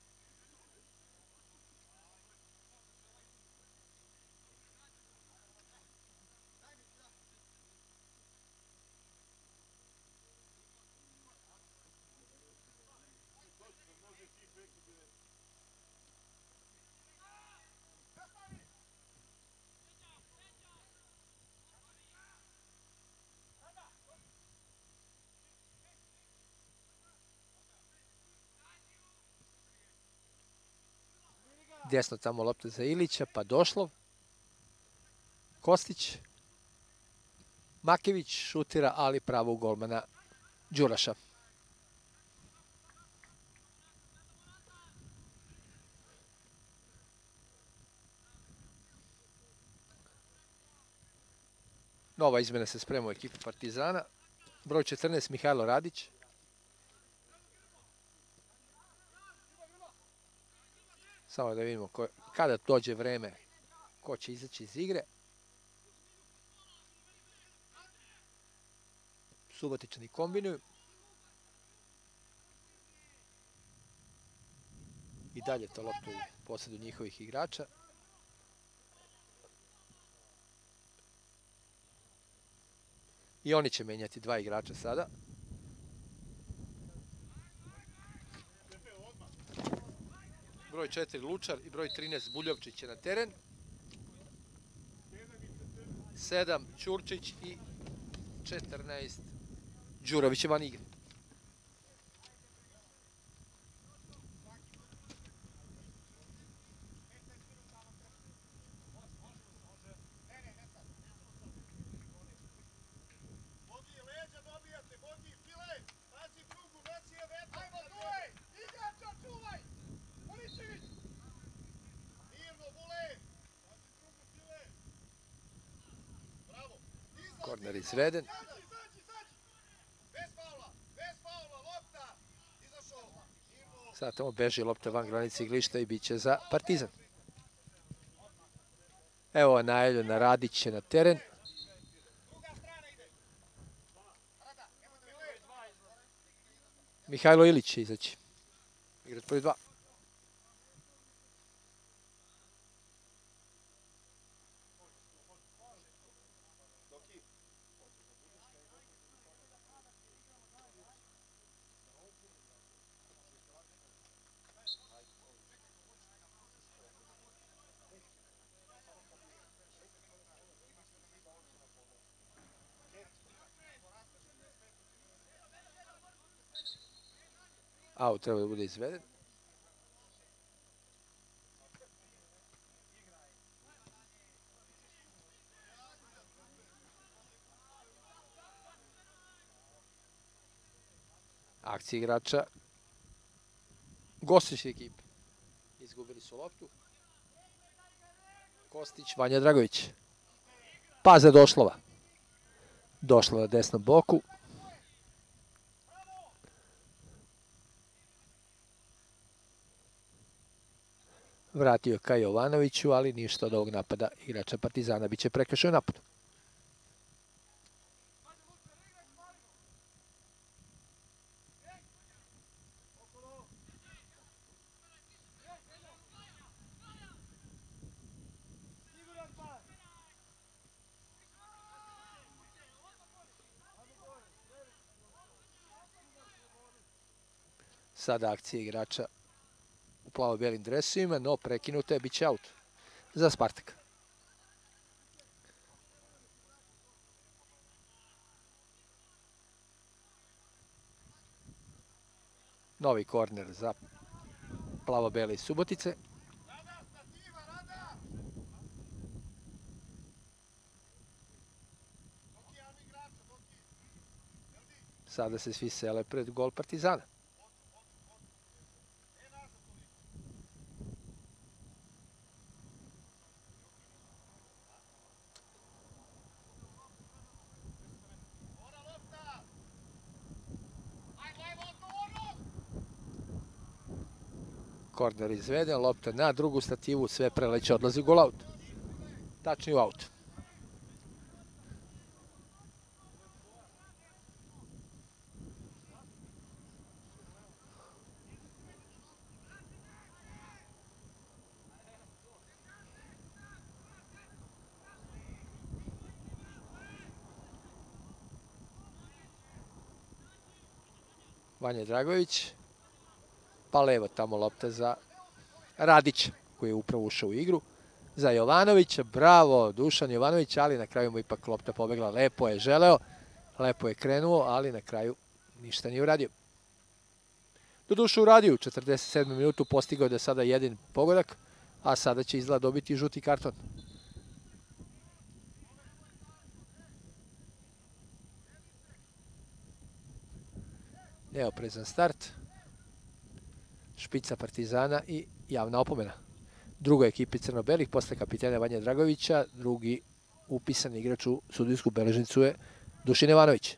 Desno tamo lopta za Ilića, pa Došlov. Kostić. Makević šutira, ali pravo u golmana Đuraša. Nova izmena se sprema u ekipu Partizana. Broj 14, Mihajlo Radić. Samo da vidimo kada dođe vreme ko će izaći iz igre. Subotičani kombinuju. I dalje to loptu u posledu njihovih igrača. I oni će menjati dva igrača sada. Broj 4 Lučar i broj 13 Buljovčić je na teren. 7 Ćurčić i 14 Đurović je van igre. Korner izveden. Sada tamo beži lopta van granice iglišta i bit će za Partizan. Evo najavljena Radić je na teren. Mihajlo Ilić će izaći. Igrač prvi 2. Aut treba da bude izveden. Akcija igrača gostiće ekipe. Izgubili su loptu. Kostić, Vanja Dragović. Pa za Došlova. Došla na desnom boku. Vratio ka Jovanoviću, ali ništa od ovog napada igrača Partizana. Biće prekršaj u napadu. Sada akcija igrača u plavo-belim dresovima, no prekinuta je, bit će aut za Spartak. Novi korner za plavo-bele iz Subotice. Sada se svi sele pred gol Partizana. Korner izveden, lopta na drugu stativu, sve preleće, odlazi u gol-aut. Tačni u aut. Vanja Dragović. Pa levo tamo lopta za Radića, koji je upravo ušao u igru. Za Jovanovića, bravo Dušan Jovanović, ali na kraju mu ipak lopta pobegla. Lepo je želeo, lepo je krenuo, ali na kraju ništa nije uradio. Doduše uradio u 47. minutu, postigao da je sada jedin pogodak, a sada će izgleda dobiti žuti karton. Neoprezan start. Špica Partizana i javna opomena. Druga ekipi crno-belih, posle kapitena Vanja Dragovića, drugi upisan igrač u sudijsku beležnicu je Dušan Jovanović.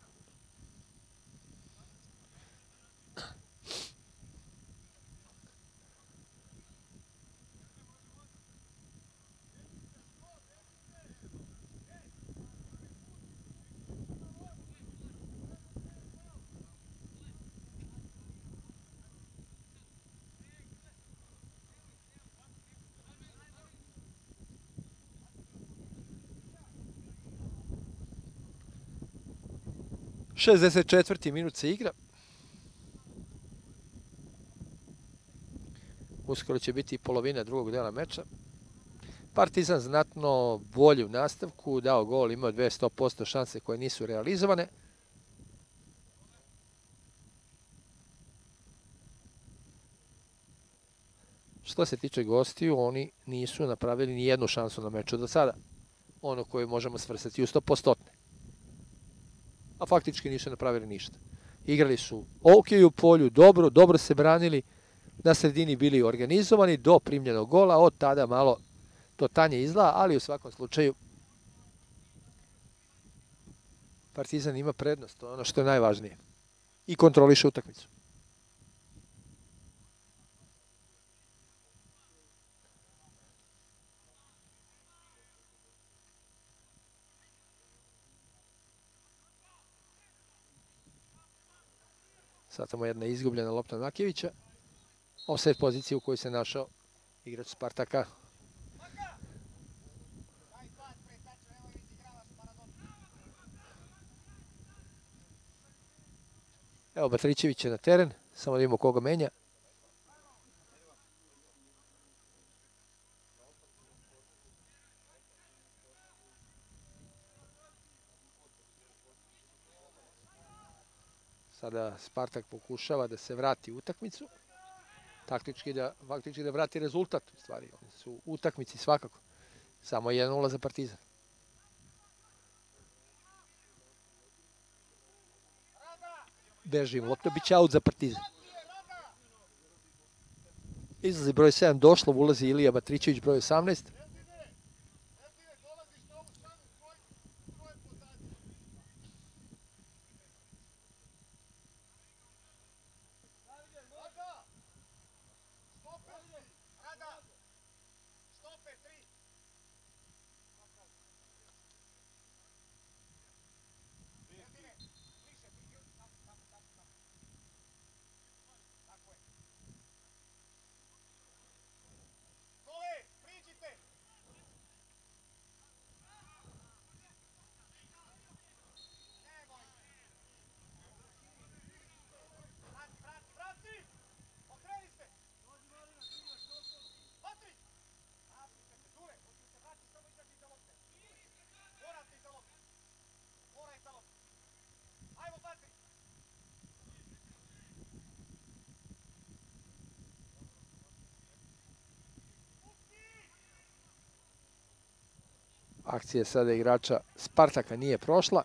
Šezdeset četvrti minut se igra. Uskoro će biti polovina drugog dela meča. Partizan znatno bolji u nastavku, dao gol, imao 200% šanse koje nisu realizovane. Što se tiče gostiju, oni nisu napravili ni jednu šansu na meču do sada. Ono koju možemo svrstati u 100%. A faktički nisu napravili ništa. Igrali su ok u polju, dobro se branili, na sredini bili organizovani do primljenog gola, od tada malo to tanje izgleda, ali u svakom slučaju Partizan ima prednost, to je ono što je najvažnije. I kontroliše utakmicu. Sad tamo jedna izgubljena lopta Nakijevića. Offset pozicija u kojoj se našao igrač Spartaka. Evo Batričević je na teren, samo da vidimo koga menja. Sada Spartak pokušava da se vrati u utakmicu. Faktički da vrati rezultat, u stvari. Oni su u utakmici svakako. Samo 1-0 za Partizan. Beži im lopta, bit će aut za Partizan. Izlazi broj 7 Došlov, ulazi Ilija Batričević broj 18. Akcija sada igrača Spartaka nije prošla.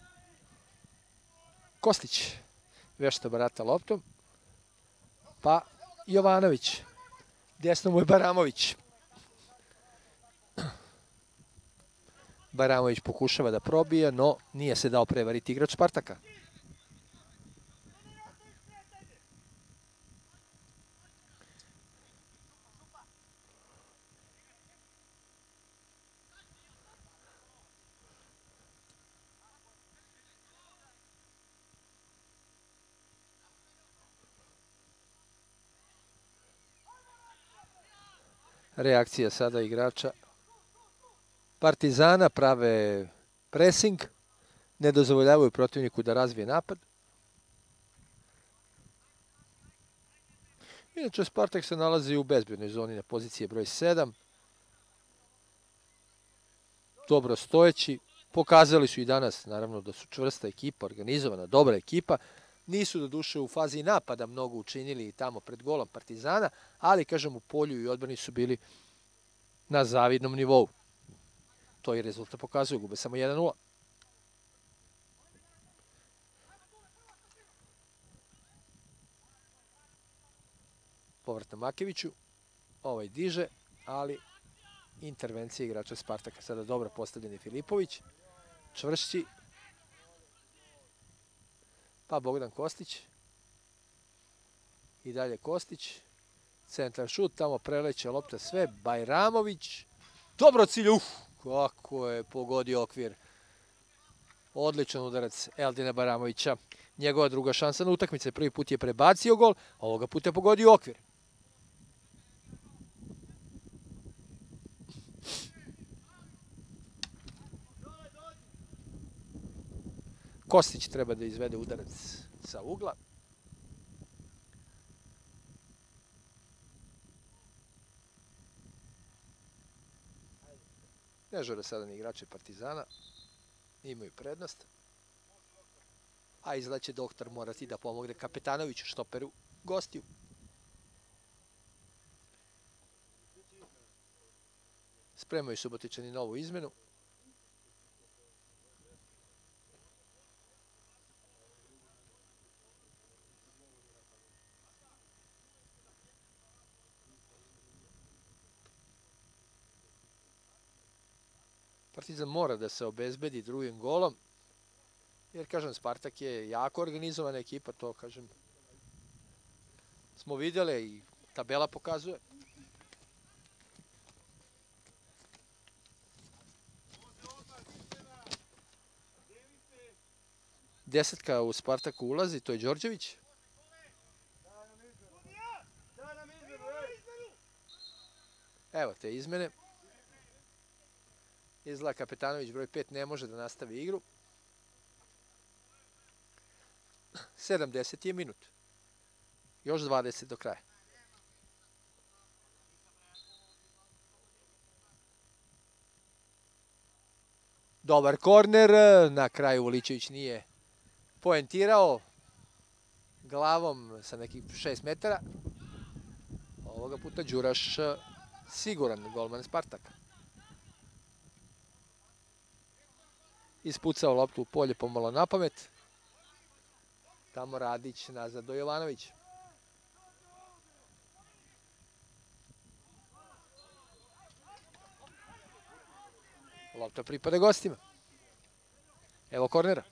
Kostić vešto barata loptom. Pa Jovanović. Desno mu je Baramović. Baramović pokušava da probije, no nije se dao prevariti igrač Spartaka. Reakcija sada igrača Partizana, prave presing, ne dozvoljavaju protivniku da razvije napad. Inače, Spartak se nalazi u bezbednoj zoni na poziciji broj 7. Dobro stojeći. Pokazali su i danas, naravno, da su čvrsta ekipa, organizovana, dobra ekipa. Nisu do duše u fazi napada mnogo učinili i tamo pred golom Partizana, ali, kažem, u polju i odbrani su bili na zavidnom nivou. To i rezultat pokazuje, gube samo 1-0. Povrat na Makeviću. Ovaj diže, ali intervencija igrača Spartaka. Sada dobro postavljeni Filipović. Čvršći. Pa Bogdan Kostić. I dalje Kostić. Centar šut, tamo preleće lopta sve. Bajramović. Dobro cilj, kako je pogodio okvir. Odličan udarac Eldina Baramovića. Njegova druga šansa na utakmice. Prvi put je prebacio gol, ovoga puta je pogodio okvir. Kostić treba da izvede udarac sa ugla. Ne žele sada ni igrače Partizana. Imaju prednost. A izgleda će doktor morati da pomogne Kapetanoviću, štoperu gostiju. Spremaju Subotičani novu izmenu. Partizan mora da se obezbedi drugim golom, jer, kažem, Spartak je jako organizovana ekipa, to, kažem, smo vidjeli i tabela pokazuje. Desetka u Spartaku ulazi, to je Đorđević. Evo te izmene. Izgleda Kapetanović broj 5 ne može da nastavi igru. 70 je minut. Još 20 do kraja. Dobar korner. Na kraju Voličević nije poentirao. Glavom sa nekih 6 metara. Ovoga puta Đuraš siguran golman Spartaka. Ispucao loptu u polje pomalo na pamet. Tamo Radić nazad do Jovanović. Lopta pripada gostima. Evo kornera.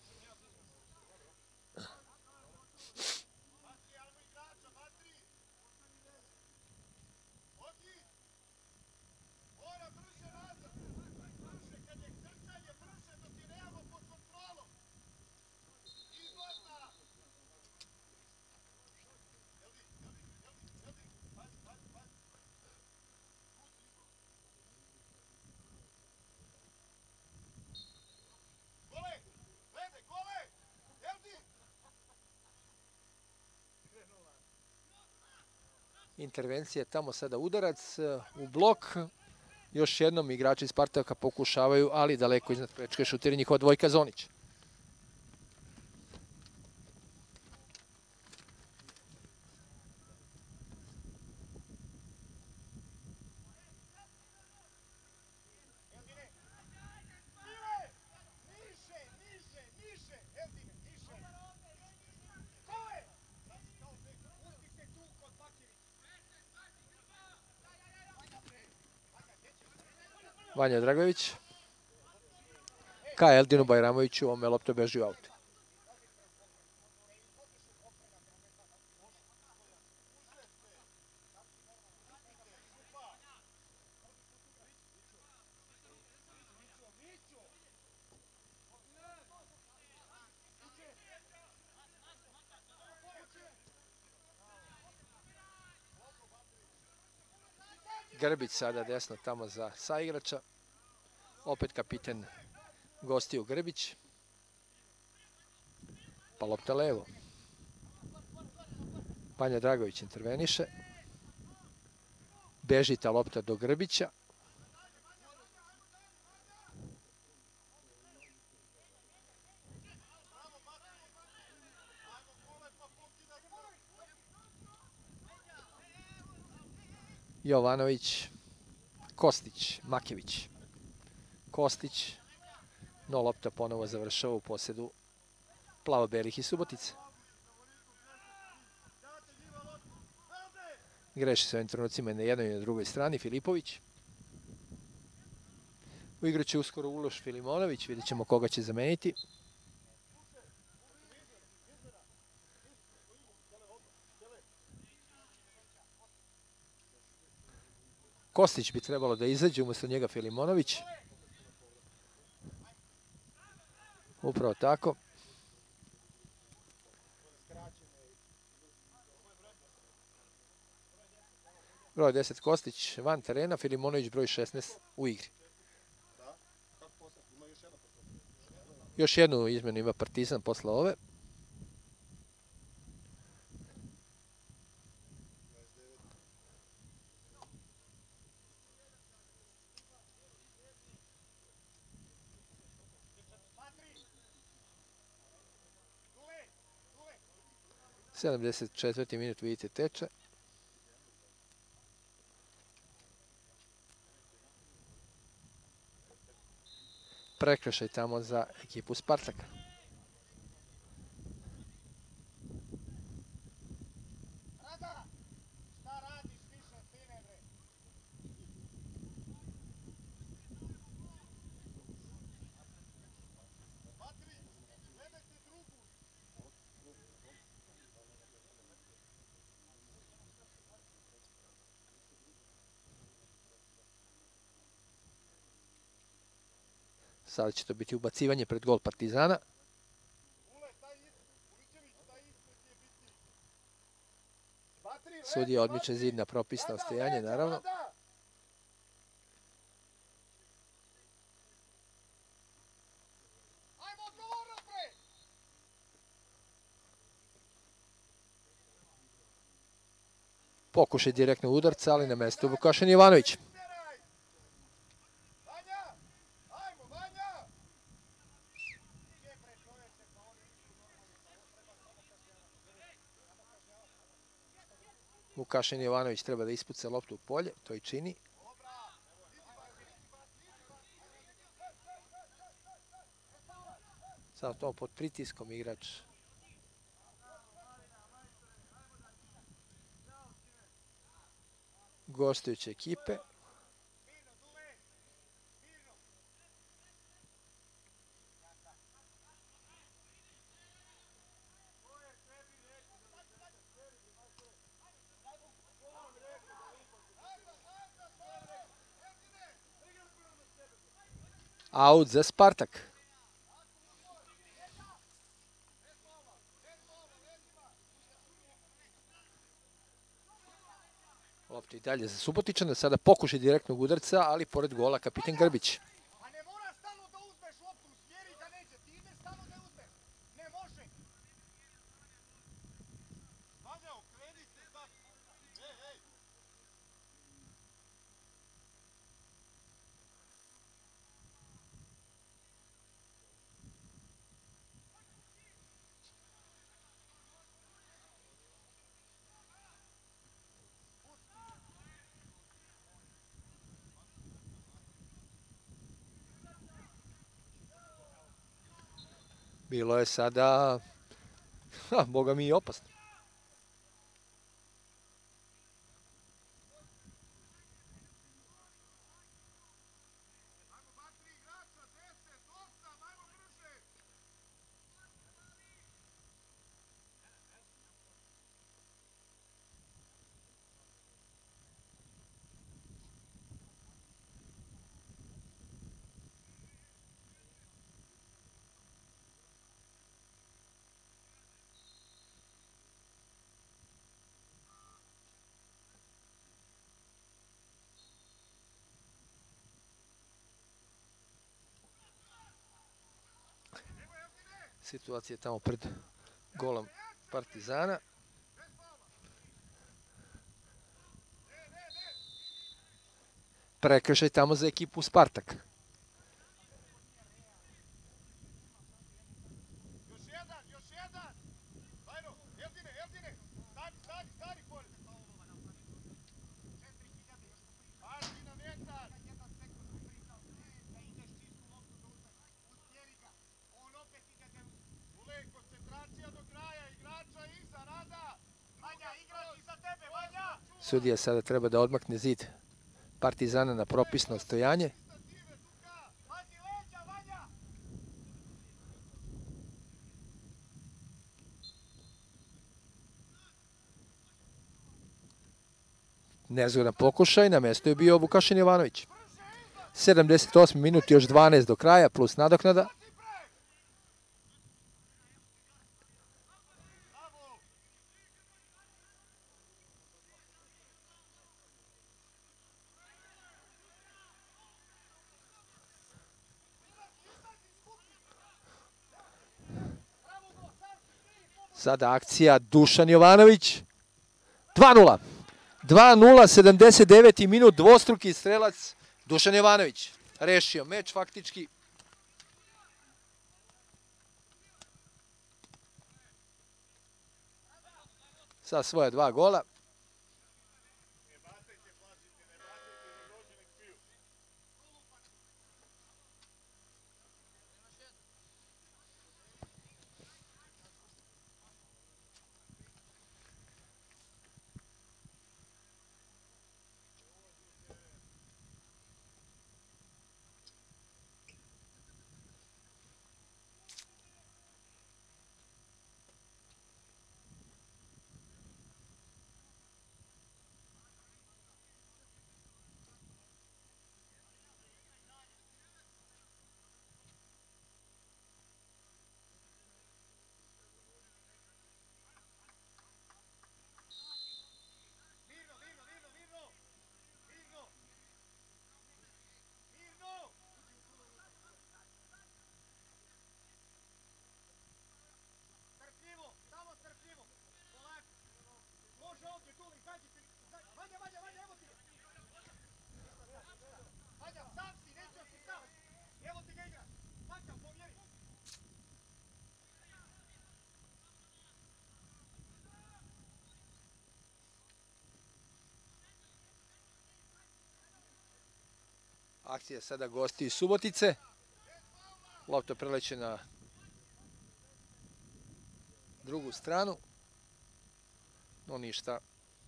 Intervencija, tamo sada udarac u blok. Još jednom igrači Spartaka pokušavaju, ali daleko iznad prečke šutira njihova dvojka Zonić. Vanja Dragović. Ka Eldinu Bajramoviću, ome lopta beži u aut. Grbić sada desno tamo za saigrača. Opet kapiten gostiju Grbić. Pa lopta levo. Vanja Dragović interveniše. Beži ta lopta do Grbića. Jovanović, Kostić, Makević. Kostić, no lopta ponovo završava u posjedu plavo-belih iz Subotice. Greši se ovim trenucima na jednoj i na drugoj strani Filipović. U igru će uskoro Uloš Filimonović, vidjet ćemo koga će zameniti. Kostić bi trebalo da izađe, umjesto njega Filimonović. Upravo tako. Broj 10 Kostić van terena, Filimonović broj 16 u igri. Još jednu izmenu ima Partizan posle ove. Sedamdeset četvrti minut vidite teče. Prekršaj tamo za ekipu Spartaka. Sada će to biti ubacivanje pred gol Partizana. Sudija odmiče zid na propisno stajanje, naravno. Pokušaj direktno udarca, ali na mestu Vukašin Jovanović. Vukašin Jovanović treba da ispuca loptu u polje, to i čini. Sad to pod pritiskom igrač gostujuće ekipe. Aut za Spartak. Lopta i dalje za Subotičane. Sada pokušaj direktnog udarca, ali pored gola kapiten Grbić. Bilo je sada, boga mi, i opasno. situacije tamo pred golom Partizana. Prekršaj tamo za ekipu Spartak. Sudija sada treba da odmakne zid Partizana na propisno odstojanje. Nezgodan pokušaj, na mestu je bio Vukašin Jovanović. 78 minut, još 12 do kraja, plus nadoknada. Sada akcija Dušan Jovanović. 2:0. 2:0, 79. minut, dvostruki strelac Dušan Jovanović. Rešio meč faktički. Sa svoja 2 gola. Akcija sada gosti iz Subotice. Lopta preleće na drugu stranu. No ništa.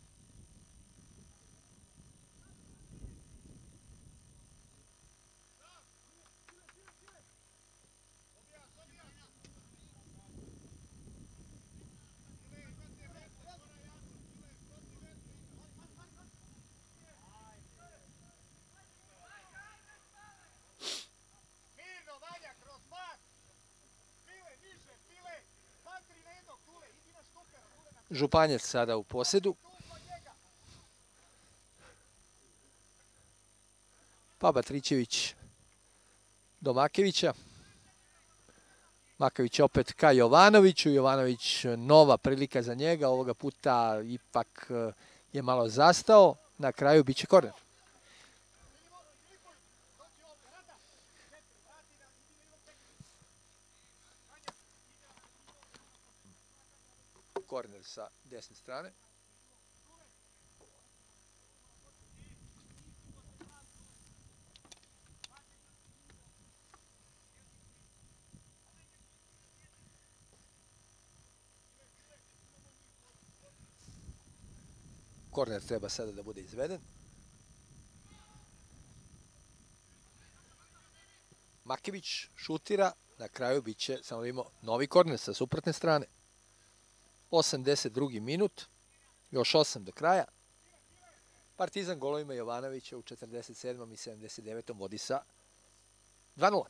Županjac sada u posedu. Pa Batrićević do Makevića. Makević opet ka Jovanoviću. Jovanović nova prilika za njega. Ovoga puta ipak je malo zastao. Na kraju biće korner. Korner sa desne strane. Korner treba sada da bude izveden. Makević šutira. Na kraju biće, samo vidimo, novi korner sa suprotne strane. 82. minut, još 8 do kraja. Partizan golovima Jovanovića u 47. i 79. vodi sa 2:0.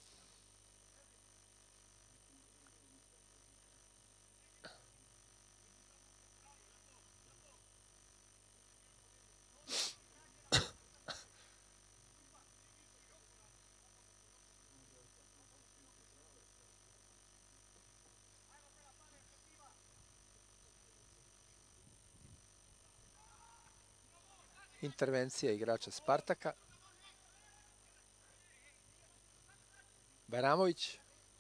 Intervencija igrača Spartaka. Bajramović.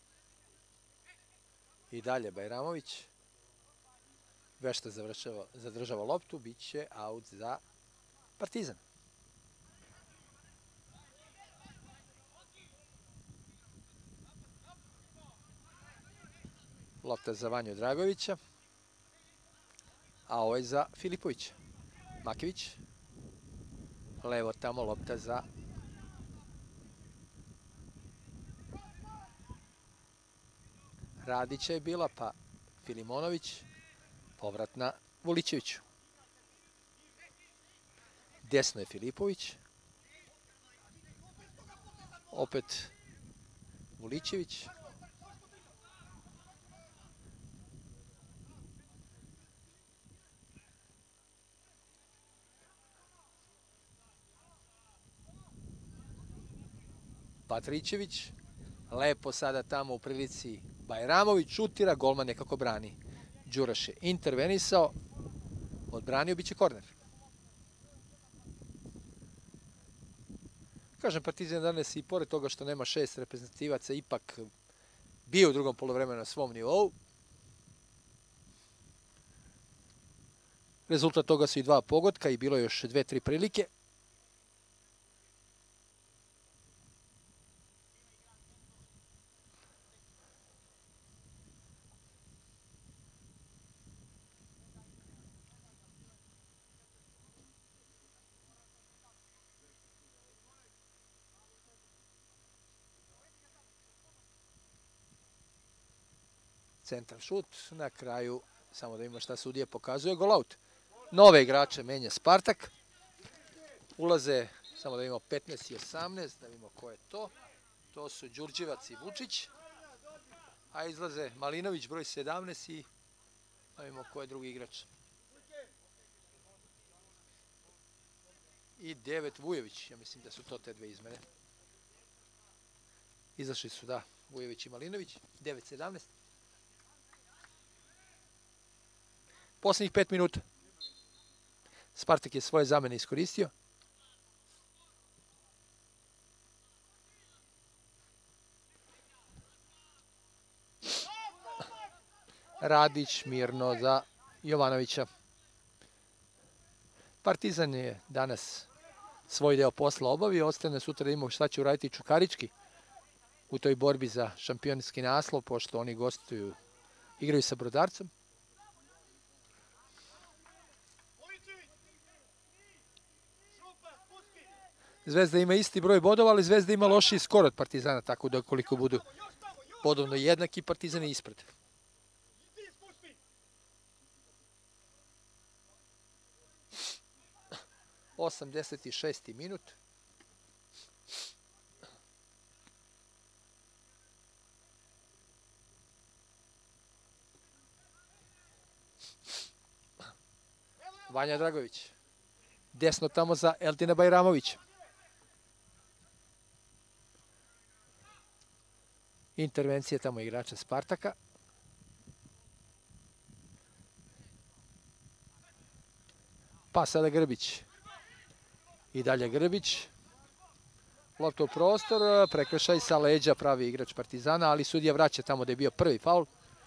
I dalje Bajramović. Vešta zadržava loptu. Biće aut za Partizan. Lopta za Vanju Dragovića. A ovo je za Filipovića. Makević. Levo tamo lopta za Radića je bila, pa Filimonović. Povrat na Vulićeviću. Desno je Filipović. Opet Vulićević. Patrićević. Lepo sada tamo u prilici Bajramović šutira, golman nekako brani. Đuraš je intervenisao, odbranio, biće korner. Kažem, Partizan danas i pored toga što nema 6 reprezentativaca, ipak bio u drugom poluvremenu na svom nivou. Rezultat toga su i 2 pogotka i bilo još 2-3 prilike. Central šut, na kraju, samo da ima šta sudija pokazuje, gol out. Nove igrače menja Spartak. Ulaze, samo da imamo 15 i 18, da vidimo ko je to. To su Đurđevac i Vučić. A izlaze Malinović, broj 17 i da vidimo ko je drugi igrač. I 9 Vujović, ja mislim da su to te dve izmene. Izašli su, da, Vujović i Malinović, 9-17. Poslednjih 5 minuta. Spartak je svoje zamene iskoristio. Radić mirno za Jovanovića. Partizan je danas svoj deo posla obavio. Ostane sutra da imamo šta će uraditi Čukarički u toj borbi za šampionski naslov, pošto oni gostuju, igraju sa Brodarcem. Zvezda ima isti broj bodova, ali Zvezda ima lošiji skor od Partizana, tako da koliko budu bodovno jednaki, Partizan je ispred. Osamdeset i 6. minut. Vanja Dragović. Desno tamo za Eltina Bajramovića. Intervencija tamo igrača Spartaka. Pa sada Grbić. I dalje Grbić. Lopta u prostor, prekršaj sa leđa pravi igrač Partizana, ali sudija vraća tamo da je bio prvi faul.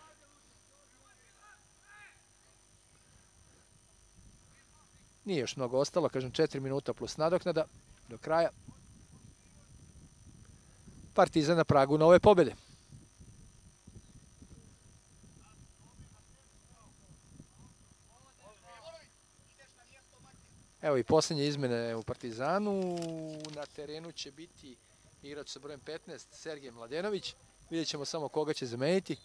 Nije još mnogo ostalo, kažem 4 minuta plus nadoknada do kraja. Partizan na pragu nove pobjede. Evo i posljednje izmene u Partizanu. Na terenu će biti igrač sa brojem 15, Sergej Mladenović. Vidjet ćemo samo koga će zameniti.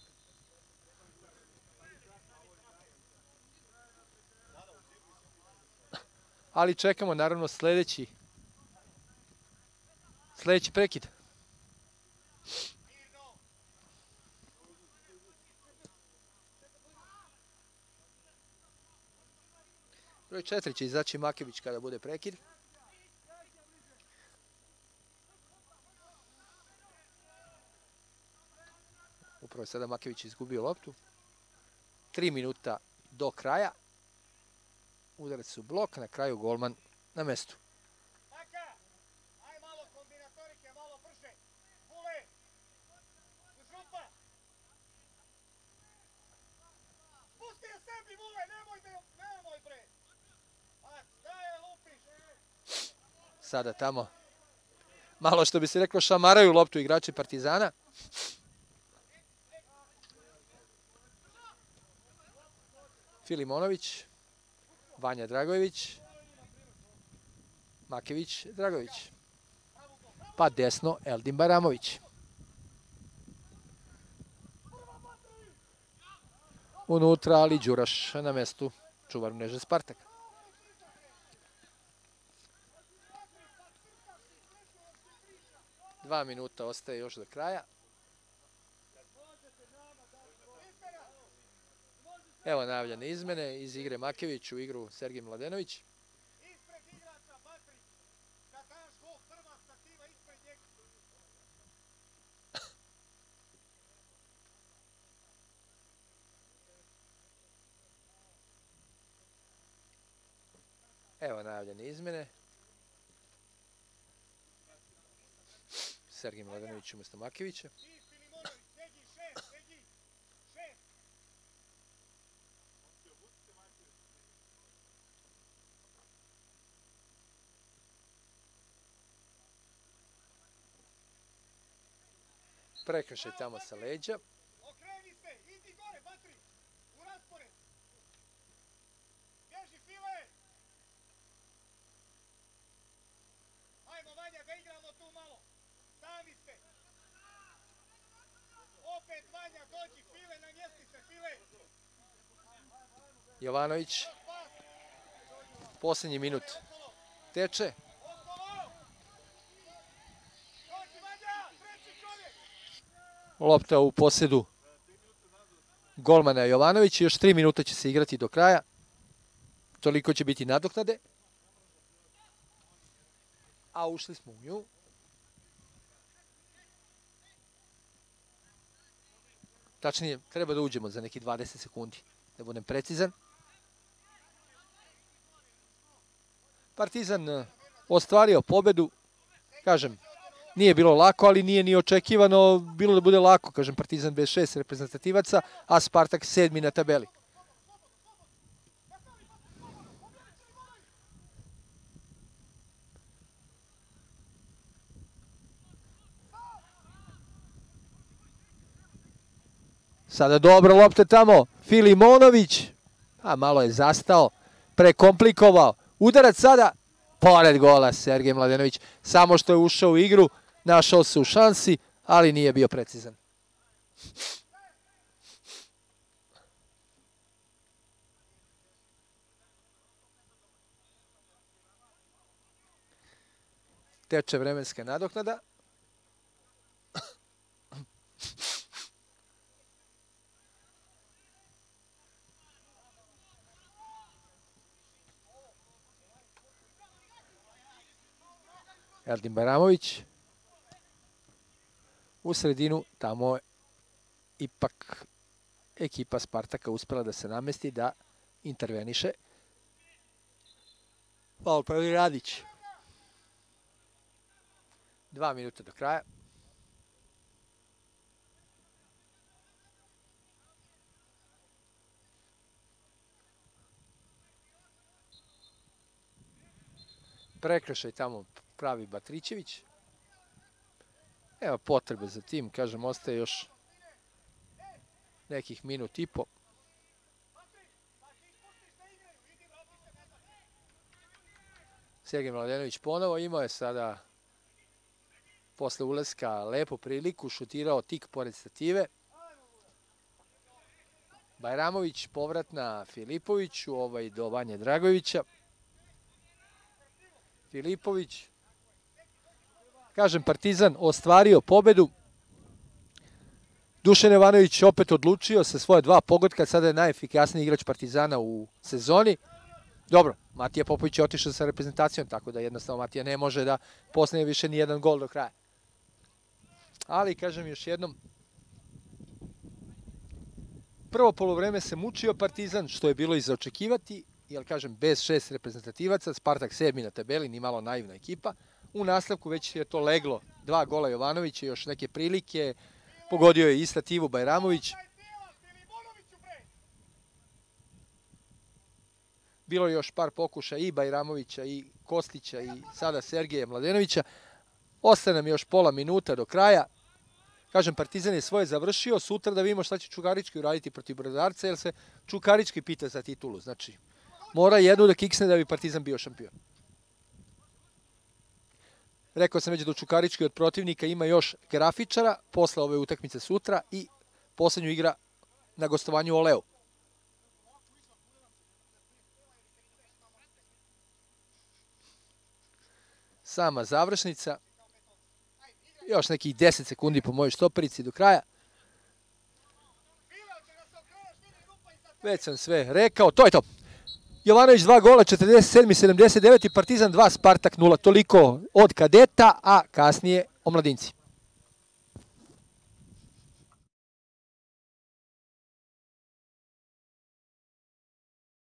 Ali čekamo naravno sledeći prekid. Broj 4 će izaći Makević kada bude prekid. Upravo je sada Makević izgubio loptu. 3 minuta do kraja. Udarac u blok, na kraju golman na mestu. Sada tamo, malo što bi se reklo, šamaraju loptu igrači Partizana. Filimonović, Vanja Dragojević, Makević, Dragojević. Pa desno, Eldin Bajramović. Unutra Ali Đuraš na mestu čuvar mreže Spartaka. Dva minuta ostaje još do kraja. Evo najavljene izmene iz igre Makević u igru Sergej Mladenović. Evo najavljene izmene. Sergej Mladenović umjesto Makevića. Prekršaj tamo sa leđa. Okreni se, idi gore, Batri, u raspored. Bježi File. Ajmo Vanja da igramo tu malo. Sami ste. Opet Vanja, dođi File, namjesti se File. Jovanović. Posljednji minut teče. Lopta u posjedu golmana Jovanović. Još 3 minuta će se igrati do kraja. Toliko će biti nadoknade. A ušli smo u nju. Tačnije, treba da uđemo za neki 20 sekundi. Da budem precizan. Partizan ostvario pobedu. Kažem, nije bilo lako, ali nije ni očekivano bilo da bude lako. Kažem, Partizan bez 6 reprezentativaca, a Spartak 7. na tabeli. Sada dobra lopta tamo, Filimonović, a malo je zastao, prekomplikovao. Udarac sada, pored gola Sergej Mladenović, samo što je ušao u igru, našao se u šansi, ali nije bio precizan. Teče vremenska nadoknada. Eldin Bajramović. U sredinu, tamo je ipak ekipa Spartaka uspela da se namesti, da interveniše. Faul pravi Radić. 2 minuta do kraja. Prekršaj tamo pravi Batrićević. Evo potrebe za tim, kažem, ostaje još nekih minut i po. Sergej Mladenović ponovo imao je sada posle ulaska lepu priliku, šutirao tik pored stative. Bajramović, povrat na Filipoviću, do Vanje Dragojevića. Filipović. Kažem, Partizan ostvario pobedu. Dušan Jovanović opet odlučio sa svoje 2 pogotka. Sada je najefikasniji igrač Partizana u sezoni. Dobro, Matija Popović je otišao sa reprezentacijom, tako da jednostavno Matija ne može da postigne više ni jedan gol do kraja. Ali, kažem još jednom, prvo poluvreme se mučio Partizan, što je bilo i za očekivati, jer kažem, bez 6 reprezentativaca, Spartak 7. na tabeli, ni malo naivna ekipa. U nastavku već je to leglo, 2 gola Jovanovića, još neke prilike, pogodio je i Stativu Bajramović. Bilo je još par pokušaja i Bajramovića, i Kostića, i sada Sergeja Mladenovića. Ostaje nam još pola minuta do kraja. Kažem, Partizan je svoje završio. Sutra da vidimo šta će Čukarički uraditi protiv Brodarca, jer se Čukarički pita za titulu. Znači, mora jednu da kiksne da bi Partizan bio šampion. Rekao sam već da Čukarički od protivnika ima još grafičara posle ove utakmice sutra i poslednju igra na gostovanju u Oleu. Sama završnica. Još nekih 10 sekundi po mojoj štoperici do kraja. Već sam sve rekao. To je to. Jovanović 2 gola, 47. 79. Partizan 2, Spartak 0. Toliko od kadeta, a kasnije omladinci.